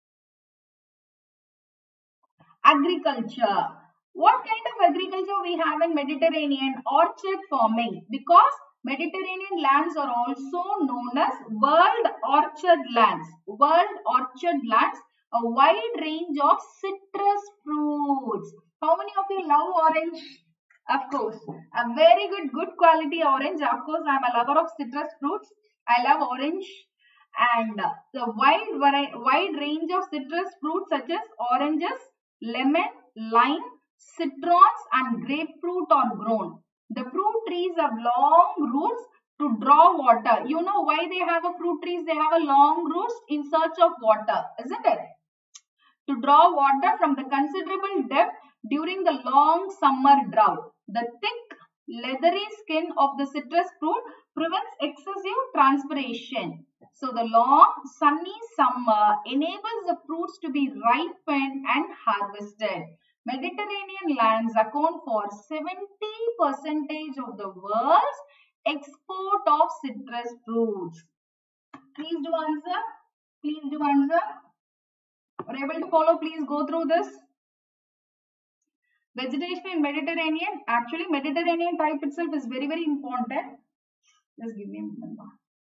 Agriculture. What kind of agriculture we have in Mediterranean? Orchard farming. Because Mediterranean lands are also known as world orchard lands. World orchard lands. A wide range of citrus fruits. How many of you love orange? Of course, a very good, good quality orange. Of course, I am a lover of citrus fruits. I love orange, and the wide, wide range of citrus fruits such as oranges, lemon, lime, citrons, and grapefruit are grown. The fruit trees have long roots to draw water. You know why they have a fruit trees? They have a long roots in search of water, isn't it? To draw water from the considerable depth during the long summer drought. The thick, leathery skin of the citrus fruit prevents excessive transpiration. So the long, sunny summer enables the fruits to be ripened and harvested. Mediterranean lands account for seventy percent of the world's export of citrus fruits. Please do answer. Please do answer. Are you able to follow? Please go through this. Vegetation in Mediterranean. Actually, Mediterranean type itself is very, very important. Just give me a moment.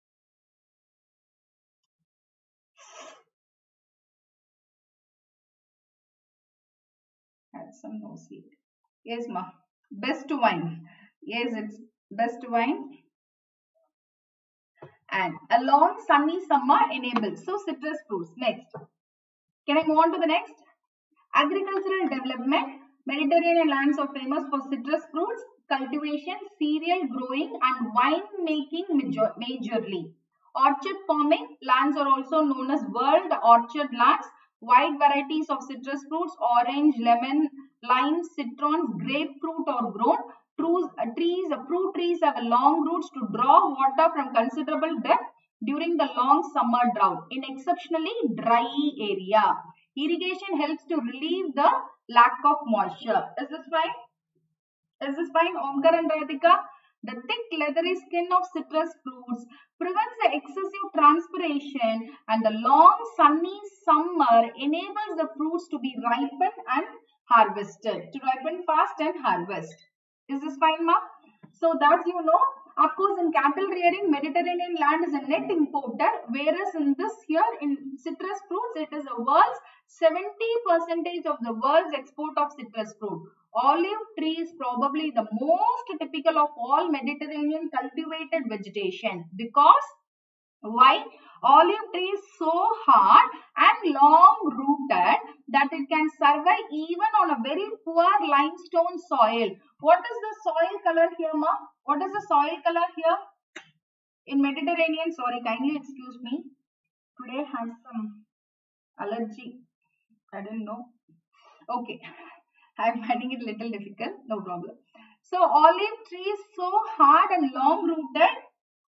Add some no seed. Yes, ma. Best wine. Yes, it's best wine. And a long sunny summer enables. So, citrus fruits. Next. Can I move on to the next? Agricultural development. Mediterranean lands are famous for citrus fruits, cultivation, cereal growing and wine making major majorly. Orchard farming. Lands are also known as world orchard lands. Wide varieties of citrus fruits, orange, lemon, lime, citrons, grapefruit are grown. Trees, trees, fruit trees have long roots to draw water from considerable depth during the long summer drought in exceptionally dry area. Irrigation helps to relieve the lack of moisture. Is this fine? Is this fine? Omkar and Radhika? The thick leathery skin of citrus fruits prevents the excessive transpiration and the long sunny summer enables the fruits to be ripened and harvested. To ripen fast and harvest. Is this fine, ma? So that's you know. Of course, in cattle rearing, Mediterranean land is a net importer, whereas in this here, in citrus fruits, it is the world's seventy percent of the world's export of citrus fruit. Olive tree is probably the most typical of all Mediterranean cultivated vegetation because why? Olive tree is so hard and long rooted that it can survive even on a very poor limestone soil. What is the soil color here, ma? What is the soil color here? In Mediterranean, sorry, kindly excuse me. Today I have some allergy. I don't know. Okay. I'm finding it a little difficult. No problem. So, olive tree is so hard and long rooted.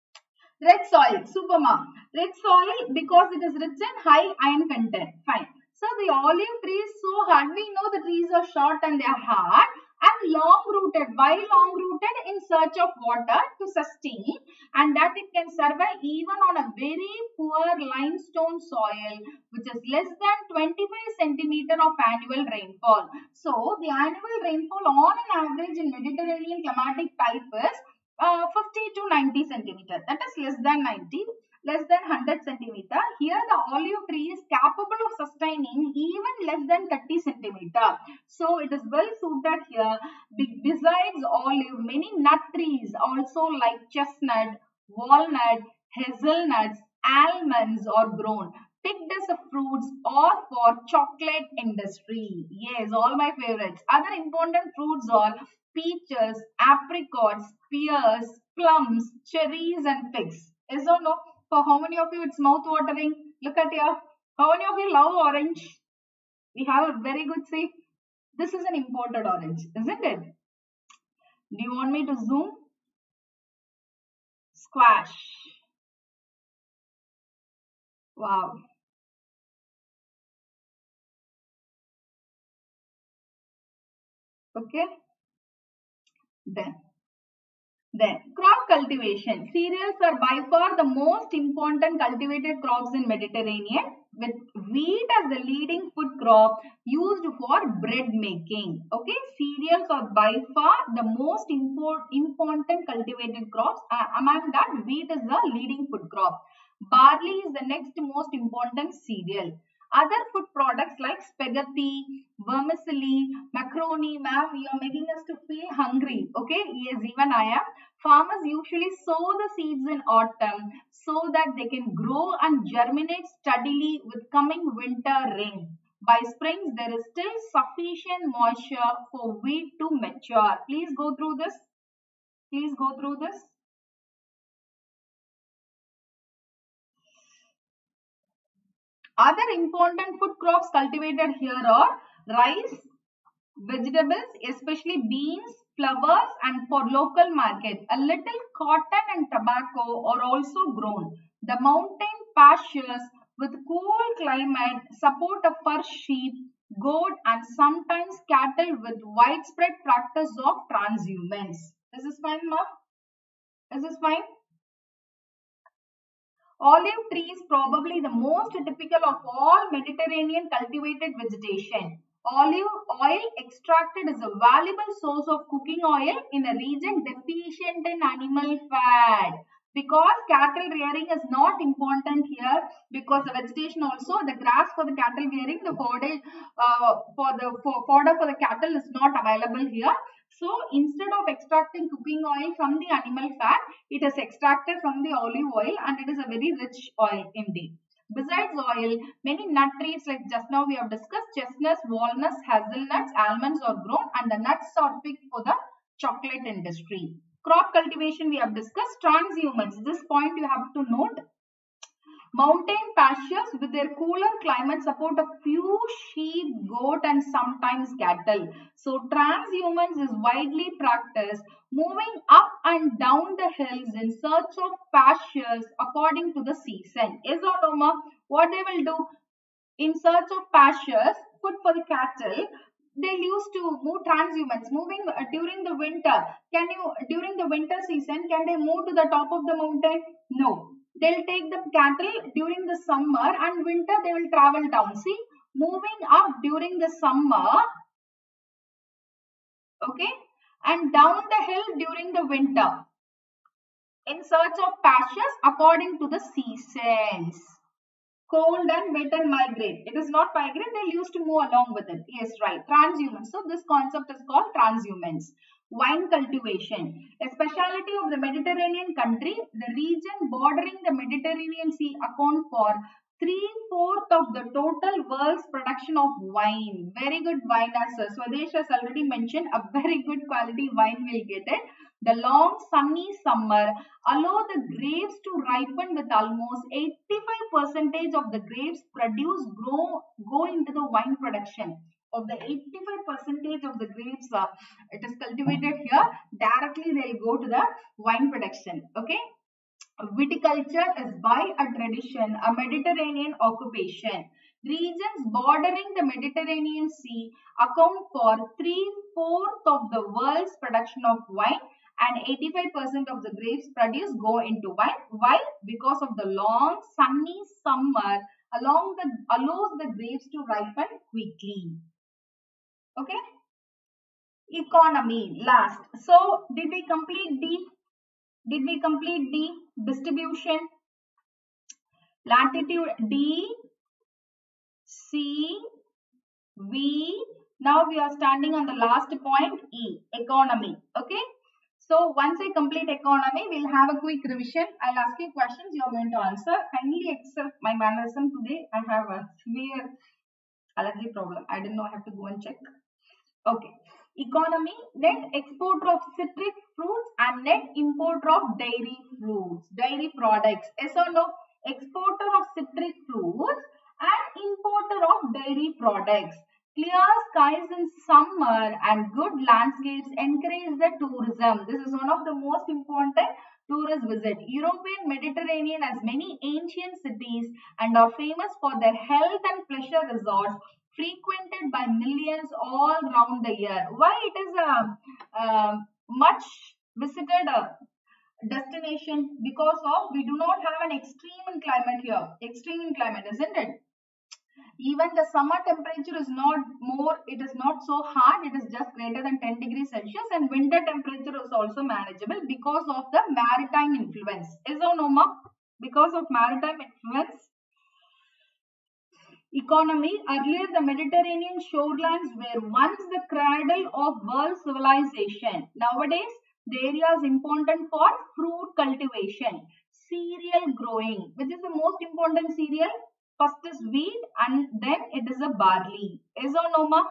Red soil, super ma. Red soil because it is rich in high iron content. Fine. So the olive tree is so hard. We know the trees are short and they are hard and long rooted. Why long rooted? In search of water to sustain, and that it can survive even on a very poor limestone soil which is less than twenty-five centimeter of annual rainfall. So the annual rainfall on an average in Mediterranean climatic type is uh, fifty to ninety centimeter. That is less than ninety. Less than one hundred centimeter. Here the olive tree is capable of sustaining even less than thirty centimeter. So it is well suited here. Besides olive, many nut trees also like chestnut, walnut, hazelnuts, almonds are grown. Picked as a fruits or for chocolate industry. Yes, all my favorites. Other important fruits are peaches, apricots, pears, plums, cherries and figs. Yes or no? For how many of you it's mouth watering? Look at here. How many of you love orange? We have a very good see. This is an imported orange, isn't it? Do you want me to zoom? Squash. Wow. Okay. Then. Then crop cultivation. Cereals are by far the most important cultivated crops in Mediterranean, with wheat as the leading food crop used for bread making. Okay, cereals are by far the most import, important cultivated crops. Uh, among that, wheat is the leading food crop. Barley is the next most important cereal. Other food products like spaghetti, vermicelli, macaroni, ma'am, you are making us to feel hungry. Okay, yes, even I am. Farmers usually sow the seeds in autumn so that they can grow and germinate steadily with coming winter rain. By springs, there is still sufficient moisture for wheat to mature. Please go through this. Please go through this. Other important food crops cultivated here are rice, vegetables, especially beans, flowers, and for local market. A little cotton and tobacco are also grown. The mountain pastures with cool climate support a fur sheep, goat, and sometimes cattle with widespread practice of transhumance. Is this fine, ma? Is this fine? Olive tree is probably the most typical of all Mediterranean cultivated vegetation. Olive oil extracted is a valuable source of cooking oil in a region deficient in animal fat. Because cattle rearing is not important here, because the vegetation also, the grass for the cattle rearing, the fodder, uh, for the for, fodder for the cattle is not available here. So instead of extracting cooking oil from the animal fat, it is extracted from the olive oil, and it is a very rich oil indeed. Besides oil, many nut trees like just now we have discussed, chestnuts, walnuts, hazelnuts, almonds are grown, and the nuts are picked for the chocolate industry. Crop cultivation we have discussed. Transhumance. This point you have to note. Mountain pastures with their cooler climate support a few sheep, goat, and sometimes cattle. So transhumance is widely practiced, moving up and down the hills in search of pastures according to the season. Yes or no, ma? What they will do in search of pastures, food for the cattle, they used to move transhumance, moving uh, during the winter. Can you, during the winter season, can they move to the top of the mountain? No. They'll take the cattle during the summer, and winter they will travel down. See, moving up during the summer, okay, and down the hill during the winter in search of pastures according to the seasons. Cold and wet and migrate. It is not migrate, they used to move along with it. Yes, right. Transhumance. So this concept is called transhumance. Wine cultivation. A specialty of the Mediterranean country, the region bordering the Mediterranean Sea account for three-fourths of the total world's production of wine. Very good wine, as Swadesh has already mentioned, a very good quality wine will get it. The long sunny summer allow the grapes to ripen with almost eighty-five percent of the grapes produced grow go into the wine production. Of the eighty-five percent of the grapes uh, it is cultivated here, directly they will go to the wine production. Okay. Viticulture is by a tradition a Mediterranean occupation. Regions bordering the Mediterranean Sea account for three-fourths of the world's production of wine, and eighty-five percent of the grapes produced go into wine. Why? Because of the long sunny summer along the, allows the grapes to ripen quickly. Okay. Economy last. So did we complete D? Did we complete D? Distribution. Latitude D, C, V. Now we are standing on the last point E, economy. Okay. So once I complete economy, we'll have a quick revision. I'll ask you questions. You're going to answer. Kindly accept my mannerism today. I have a severe allergy problem. I didn't know I have to go and check. Okay. Economy, net exporter of citric fruits and net importer of dairy fruits, dairy products. Yes or no? Exporter of citric fruits and importer of dairy products. Clear skies in summer and good landscapes encourage the tourism. This is one of the most important tourist visit. European Mediterranean has many ancient cities and are famous for their health and pleasure resorts, frequented by millions all round the year. Why it is a, a much visited uh, destination? Because of we do not have an extreme climate here. Extreme climate, isn't it? Even the summer temperature is not more, it is not so hot, it is just greater than ten degrees Celsius, and winter temperature is also manageable because of the maritime influence. Is or no, ma? Because of maritime influence. Economy, earlier the Mediterranean shorelands were once the cradle of world civilization. Nowadays, the area is important for fruit cultivation, cereal growing. Which is the most important cereal? First is wheat and then it is a barley. Is or no, ma?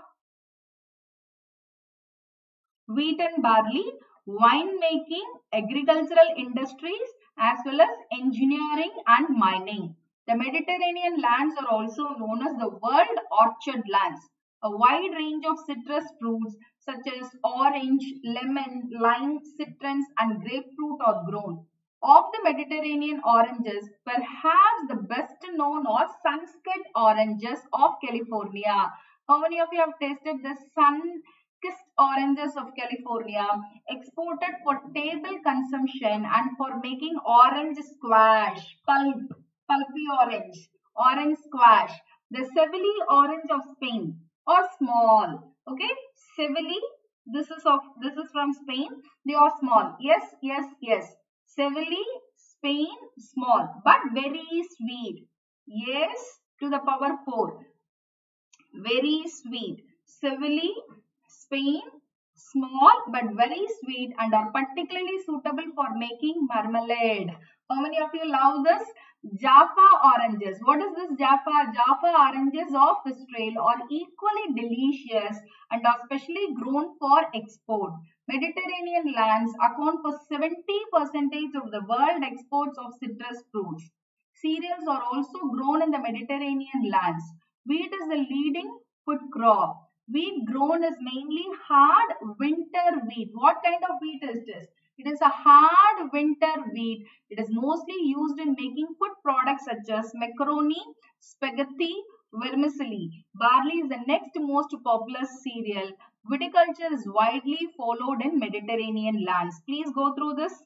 Wheat and barley, wine making, agricultural industries as well as engineering and mining. The Mediterranean lands are also known as the world orchard lands. A wide range of citrus fruits such as orange, lemon, lime, citrons and grapefruit are grown. Of the Mediterranean oranges, perhaps the best known are sun-kissed oranges of California. How many of you have tasted the sun-kissed oranges of California? Exported for table consumption and for making orange squash, pulp, pulpy orange, orange squash. The Seville orange of Spain are small. Okay, Seville. This is of this is from Spain. They are small. Yes, yes, yes. Seville, Spain, small but very sweet. Yes, to the power four. Very sweet. Seville, Spain, small but very sweet and are particularly suitable for making marmalade. How many of you love this? Jaffa oranges. What is this Jaffa? Jaffa oranges of Israel are equally delicious and are specially grown for export. Mediterranean lands account for seventy percent of the world exports of citrus fruits. Cereals are also grown in the Mediterranean lands. Wheat is the leading food crop. Wheat grown is mainly hard winter wheat. What kind of wheat is this? It is a hard winter wheat. It is mostly used in making food products such as macaroni, spaghetti, vermicelli. Barley is the next most popular cereal. Viticulture is widely followed in Mediterranean lands. Please go through this.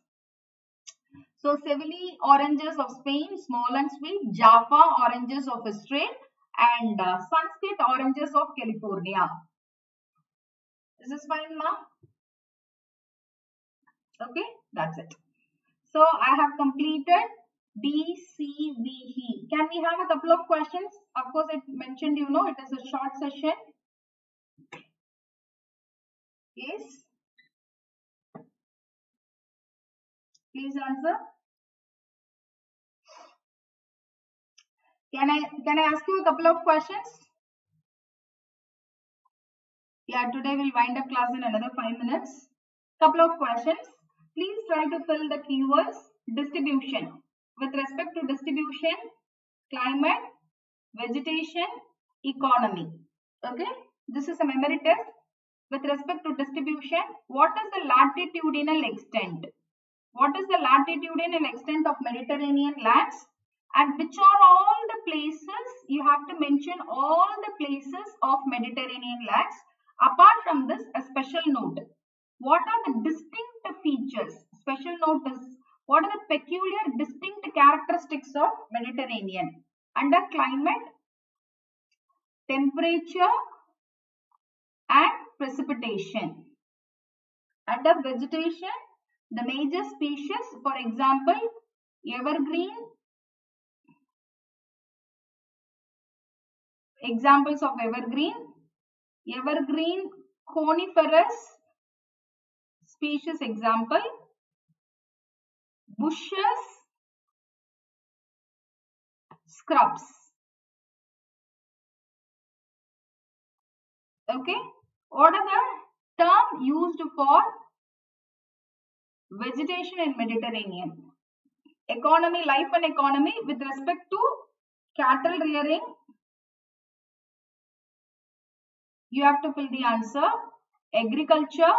So, Seville oranges of Spain, small and sweet. Jaffa oranges of Israel and uh, sun-kissed oranges of California. Is this fine, ma? Okay, that's it. So I have completed D, C, V, E. Can we have a couple of questions? Of course, it mentioned, you know, it is a short session. Yes. Please answer. Can I can I ask you a couple of questions? Yeah, today we'll wind up class in another five minutes. Couple of questions. Please try to fill the keywords. Distribution. With respect to distribution, climate, vegetation, economy. Okay. This is a memory test. With respect to distribution, what is the latitudinal extent? What is the latitudinal extent of Mediterranean lands? And which are all the places, you have to mention all the places of Mediterranean lakes. Apart from this, a special note. What are the distinct features? Special note is, what are the peculiar distinct characteristics of Mediterranean? Under climate, temperature and precipitation. Under vegetation, the major species, for example, evergreen, examples of evergreen, evergreen coniferous species example, bushes, scrubs. Okay, what are the term used for vegetation in Mediterranean? Economy, life and economy with respect to cattle rearing. You have to fill the answer. Agriculture,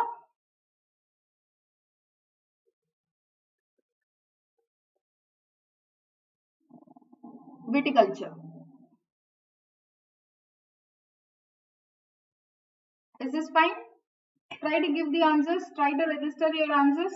viticulture. Is this fine? Try to give the answers. Try to register your answers.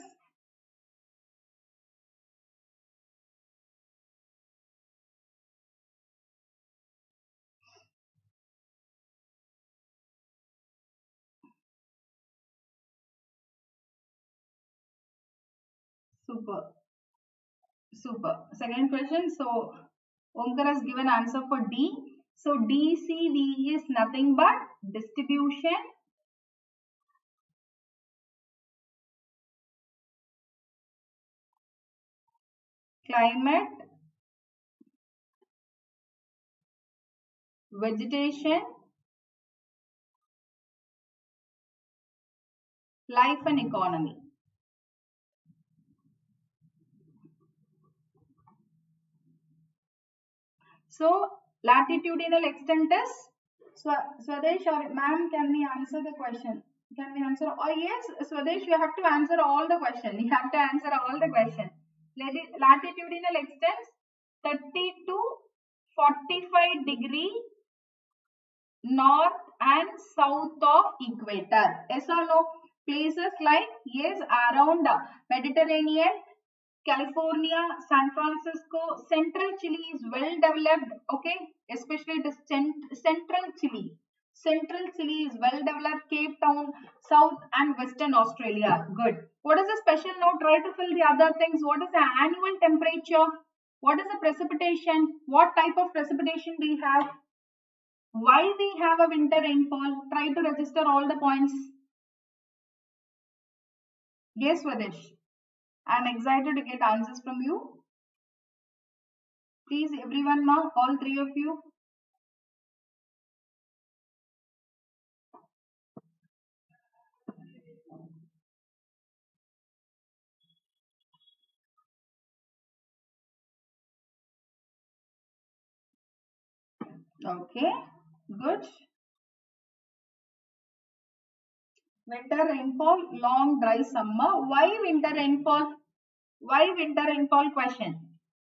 Super. Super. Second question. So, Omkar has given answer for D. So, D C V is nothing but distribution, climate, vegetation, life and economy. So, latitudinal extent is, Swadesh or ma'am, can we answer the question? Can we answer? Oh yes, Swadesh, you have to answer all the question. You have to answer all the question. Latitudinal extents thirty to forty-five degree north and south of equator. Yes or no? Places like, yes, around Mediterranean, California, San Francisco, central Chile is well developed, okay, especially the central Chile. Central Chile is well developed, Cape Town, South and Western Australia. Good. What is the special note? Try to fill the other things. What is the annual temperature? What is the precipitation? What type of precipitation we have? Why we have a winter rainfall? Try to register all the points. Yes, Swadesh. I am excited to get answers from you. Please, everyone, ma, all three of you. Okay, good. Winter rainfall, long dry summer. Why winter rainfall? Why winter rainfall question?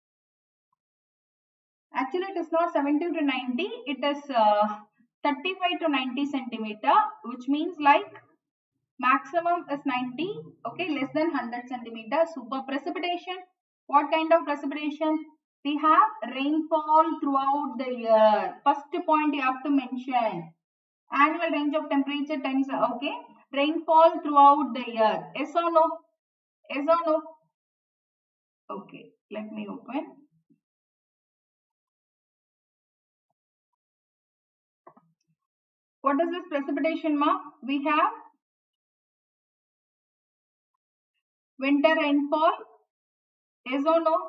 Actually, it is not seventy to ninety. It is uh, thirty-five to ninety centimeter, which means like maximum is ninety. Okay, less than one hundred centimeter. Super precipitation. What kind of precipitation? We have rainfall throughout the year. First point you have to mention. Annual range of temperature times, okay. Rainfall throughout the year. Yes or no? Yes or no? Okay, let me open. What is this precipitation, ma? We have winter rainfall. Yes or no?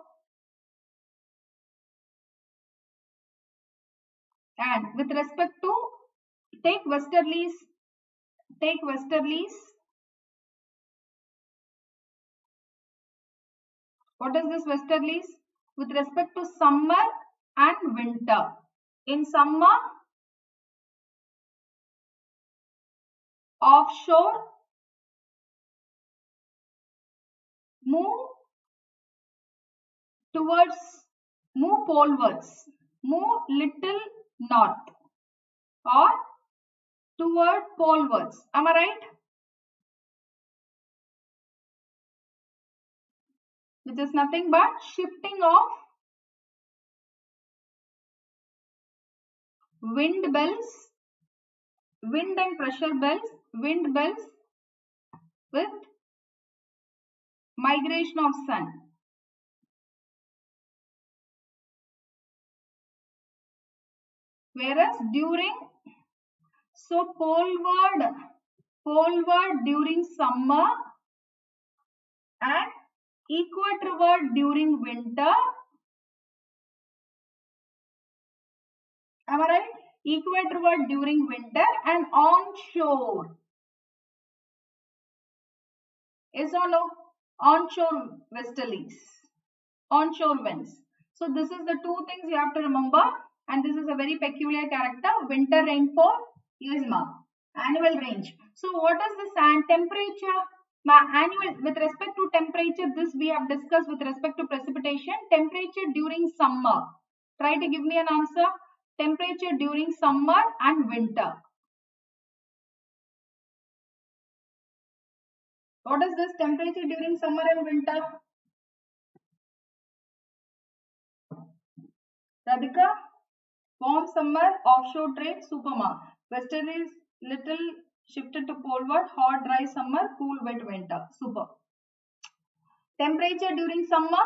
And with respect to, take westerlies, take westerlies. What is this westerlies? With respect to summer and winter. In summer, offshore move towards, move polewards. move little north or toward polewards. Am I right? Which is nothing but shifting of wind belts, wind and pressure belts, wind belts with migration of sun. Whereas during, so poleward, poleward during summer and equatorward during winter. Am I right? Equatorward during winter and onshore. Yes or no? Onshore westerlies, onshore winds. So this is the two things you have to remember, and this is a very peculiar character. Winter rainfall, yes ma, annual range. So what is this and temperature? Ma, annual, with respect to temperature, this we have discussed with respect to precipitation. Temperature during summer. Try to give me an answer. Temperature during summer and winter. What is this temperature during summer and winter? Radhika? Warm summer, offshore trade, superma. Westerlies little shifted to poleward, hot dry summer, cool wet winter. Super. Temperature during summer?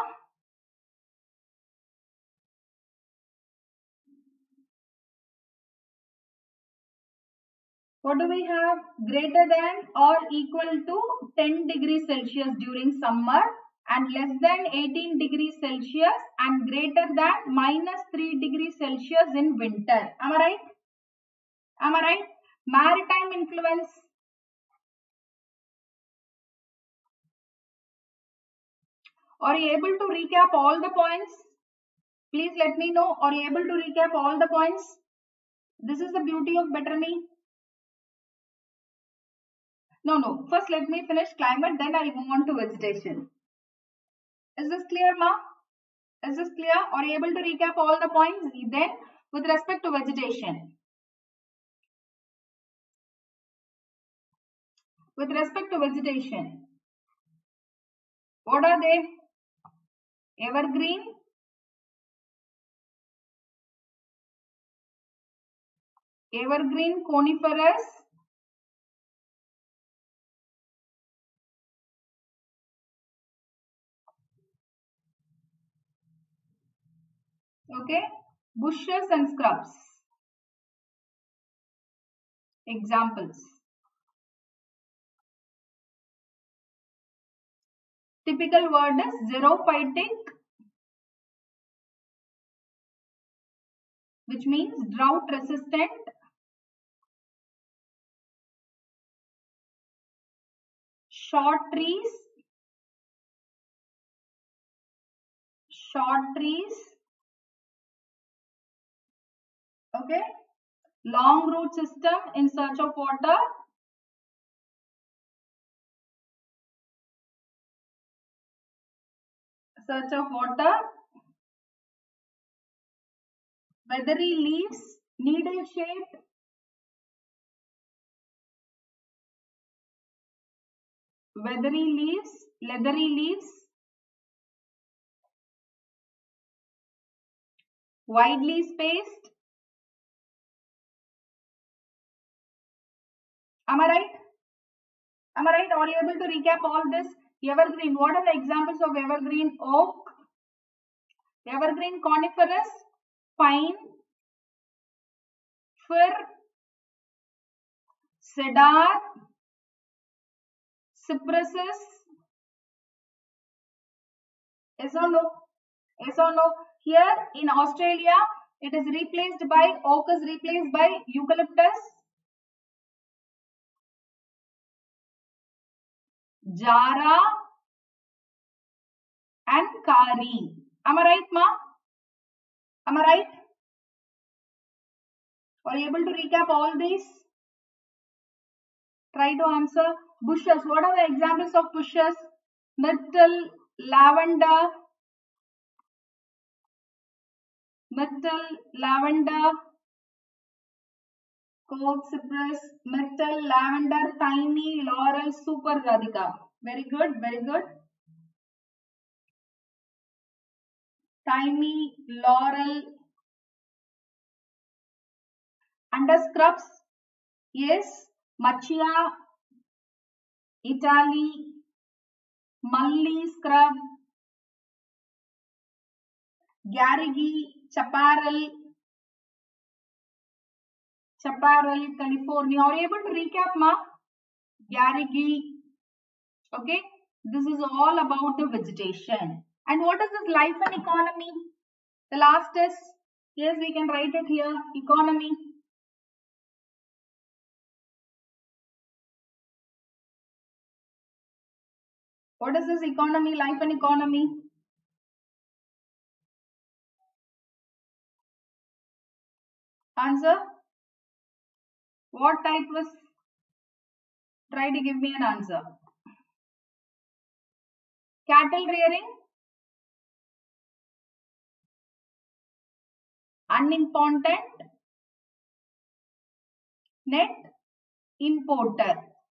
What do we have? Greater than or equal to ten degrees Celsius during summer and less than eighteen degrees Celsius and greater than minus three degrees Celsius in winter. Am I right? Am I right? Maritime influence. Are you able to recap all the points? Please let me know. Are you able to recap all the points? This is the beauty of Better Me. No, no. First, let me finish climate. Then I'll move on to vegetation. Is this clear, ma? Is this clear? Are you able to recap all the points? Then, with respect to vegetation. With respect to vegetation. What are they? Evergreen. Evergreen, coniferous. Okay. Bushes and scrubs. Examples. Typical word is xerophytic, which means drought resistant. Short trees. Short trees. Okay. Long root system in search of water. Search of water. Feathery leaves, needle shaped. Feathery leaves, leathery leaves. Widely spaced. Am I right? Am I right? Are you able to recap all this? Evergreen. What are the examples of evergreen? Oak. Evergreen coniferous. Pine. Fir. Cedar. Cypresses. Yes or no? Yes or no? Here in Australia, it is replaced by, oak is replaced by eucalyptus. Jara and Kari. Am I right, ma? Am I right? Are you able to recap all these? Try to answer. Bushes. What are the examples of bushes? Myrtle, lavender, myrtle, lavender, cork, cypress, myrtle, lavender, thyme, laurel, super, Radhika. Very good, very good. Thyme, laurel. Under scrubs, yes, machia, Italy, mully scrub, garrigy, chaparral, chaparral, California. Are you able to recap, ma? Garrigy. Okay, this is all about the vegetation. And what is this life and economy? The last is, yes, we can write it here, economy. What is this economy, life and economy? Answer? What type was? Try to give me an answer. Cattle rearing? Unimportant? Net importer?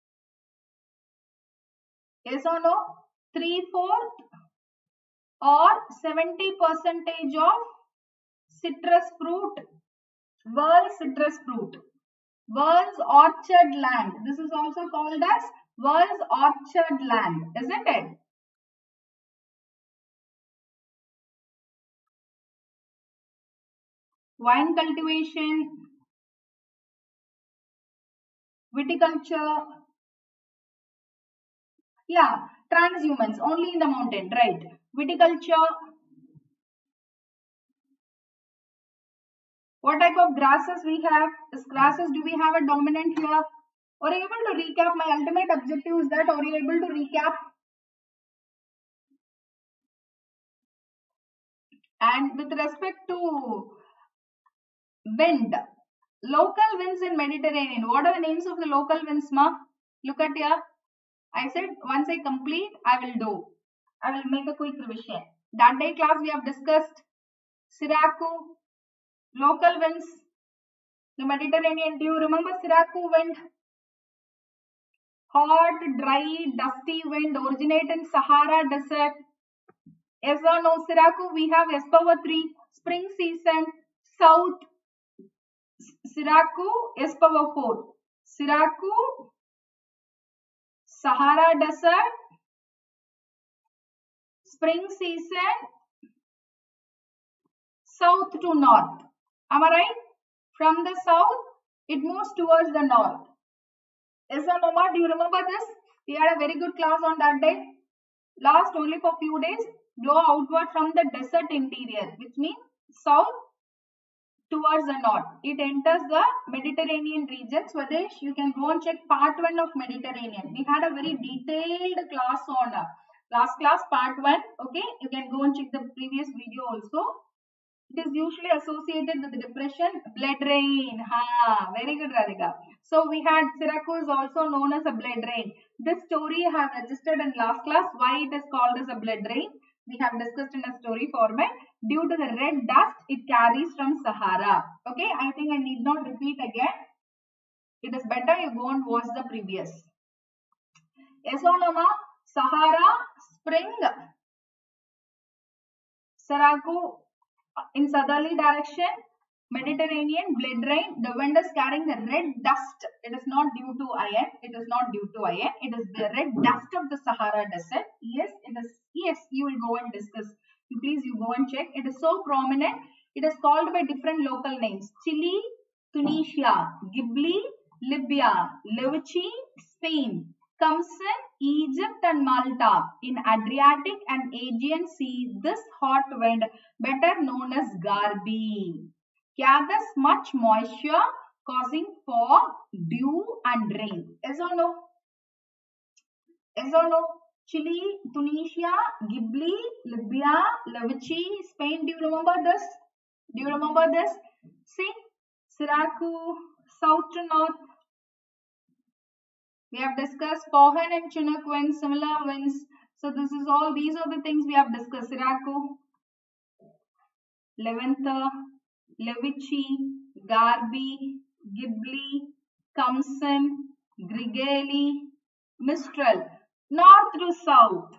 Yes or no? Three-fourth or seventy percentage of citrus fruit, world citrus fruit, world's orchard land. This is also called as world's orchard land, isn't it? Wine cultivation, viticulture, yeah, transhumance, only in the mountain, right? Viticulture. What type of grasses we have? This grasses, do we have a dominant here? Are you able to recap? My ultimate objective is that, are you able to recap? And with respect to wind, local winds in Mediterranean, what are the names of the local winds, ma? Look at here. I said once I complete, I will do. I will make a quick revision. That day class we have discussed Siracu, local winds, the Mediterranean. Do you remember Siracu wind? Hot, dry, dusty wind originate in Sahara Desert. Yes or no? Siracu, we have S power three, spring season, south. Siracu, S power four. Siracu, Sahara Desert, spring season, south to north. Am I right? From the south, it moves towards the north. Yes or no, ma? Do you remember this? We had a very good class on that day. Last only for few days, blow outward from the desert interior, which means south towards the north. It enters the Mediterranean region. Swadesh, you can go and check part one of Mediterranean. We had a very detailed class on uh, last class, part one. Okay, you can go and check the previous video also. It is usually associated with depression, blood rain. Ha, very good, Radhika. So we had Siracu is also known as a blood rain. This story I have registered in last class. Why it is called as a blood rain? We have discussed in a story format. Due to the red dust it carries from Sahara. Okay, I think I need not repeat again. It is better you go and watch the previous. Yes or no, ma? Sahara, spring, Siracu in southerly direction, Mediterranean, blood rain. The wind is carrying the red dust. It is not due to iron. It is not due to iron. It is the red dust of the Sahara Desert. Yes, it is. Yes, you will go and discuss. You please, you go and check. It is so prominent. It is called by different local names: Chile, Tunisia, Gibli, Libya, Levici, Spain, Kamsan, Egypt and Malta. In Adriatic and Aegean Sea, this hot wind, better known as Garbi, gathers much moisture, causing fog, dew and rain. Yes or no? Yes or no? Chile, Tunisia, Gibli, Libya, Levici, Spain. Do you remember this? Do you remember this? See, Siracu, south to north. We have discussed Cohen and Chinook winds, similar winds. So this is all, these are the things we have discussed. Siracu, Levantha, Levici, Garbi, Ghibli, Kamsan, Grigeli, Mistral. North to south.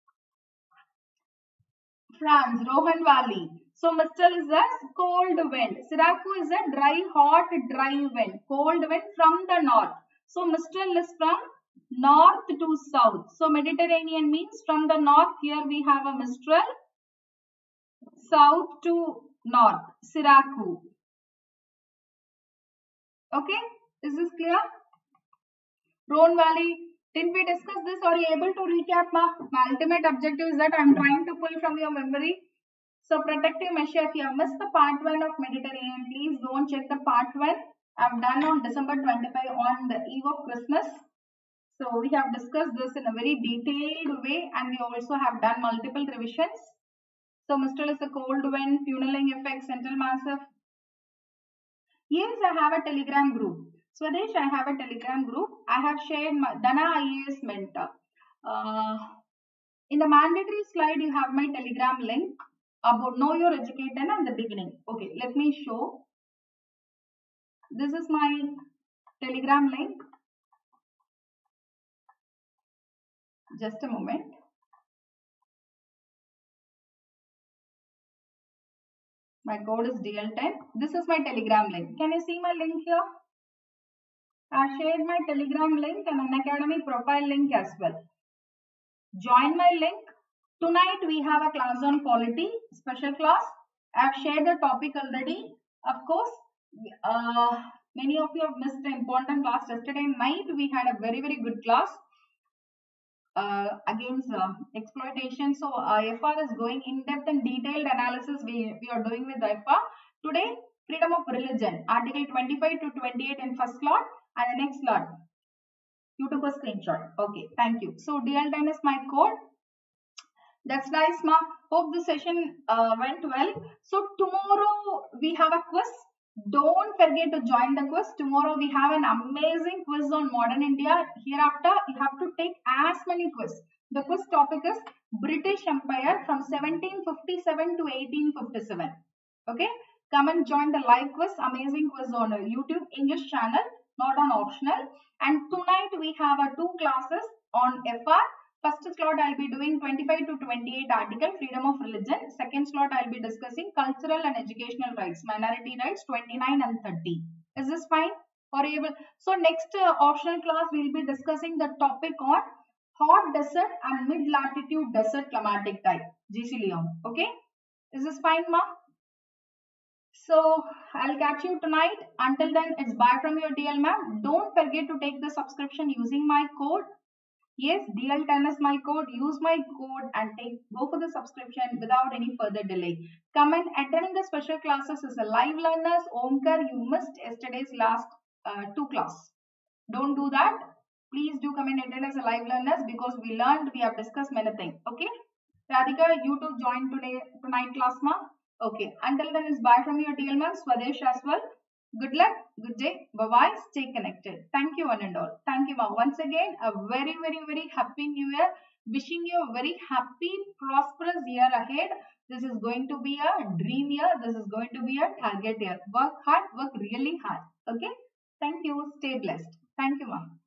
France, Rohan Valley. So Mistral is a cold wind. Siracu is a dry, hot, dry wind. Cold wind from the north. So Mistral is from north to south. So Mediterranean means from the north. Here we have a Mistral. South to north. Siracu. Okay. Is this clear? Rhone Valley. Didn't we discuss this? Are you able to recap? Ma? My ultimate objective is that I am trying to pull from your memory. So protective measure, if you have missed the part one of Mediterranean, please go and check the part one. I've done on December twenty-fifth on the eve of Christmas. So we have discussed this in a very detailed way, and we also have done multiple revisions. So Mistral is a cold wind, tunneling effect, central massive. Yes, I have a Telegram group. Swadesh, I have a Telegram group. I have shared my Dana I A S mentor. Uh, in the mandatory slide, you have my Telegram link about Know Your Educator in the beginning. Okay, let me show. This is my Telegram link. Just a moment. My code is D L ten. This is my Telegram link. Can you see my link here? I have shared my Telegram link and an Academy profile link as well. Join my link. Tonight we have a class on polity, special class. I have shared the topic already. Of course, uh, many of you have missed the important class. Yesterday night we had a very very good class uh, against uh, exploitation. So uh, F R is going in depth and detailed analysis we, we are doing with F R. Today, freedom of religion, article twenty-five to twenty-eight in first lot and the next lot. You took a screenshot. Okay, thank you. So D L ten is my code. That's nice, ma. Hope the session uh, went well. So tomorrow we have a quiz. Don't forget to join the quiz. Tomorrow we have an amazing quiz on modern India. Hereafter, you have to take as many quiz. The quiz topic is British Empire from seventeen fifty-seven to eighteen fifty-seven. Okay, come and join the live quiz. Amazing quiz on a YouTube English channel, not on optional. And tonight we have a two classes on F R. First slot I'll be doing twenty-five to twenty-eight article, freedom of religion. Second slot I'll be discussing cultural and educational rights, minority rights twenty-nine and thirty. Is this fine? Or able? So next uh, optional class we'll be discussing the topic on hot desert and mid latitude desert climatic type, G C Leon. Okay? Is this fine, ma? So I'll catch you tonight. Until then, it's bye from your D L ma'am. Don't forget to take the subscription using my code. Yes, D L ten is my code. Use my code and take go for the subscription without any further delay. Come and attend the special classes as a live learners. Omkar, you missed yesterday's last uh, two class. Don't do that. Please do come and attend as a live learners because we learned, we have discussed many things. Okay. Radhika, you too join today tonight class, ma. Okay. Until then, it's bye from your D L ma'am. Swadesh as well. Good luck, good day, bye-bye, stay connected. Thank you one and all. Thank you, ma. Once again, a very, very, very happy new year. Wishing you a very happy, prosperous year ahead. This is going to be a dream year. This is going to be a target year. Work hard, work really hard. Okay? Thank you. Stay blessed. Thank you, ma.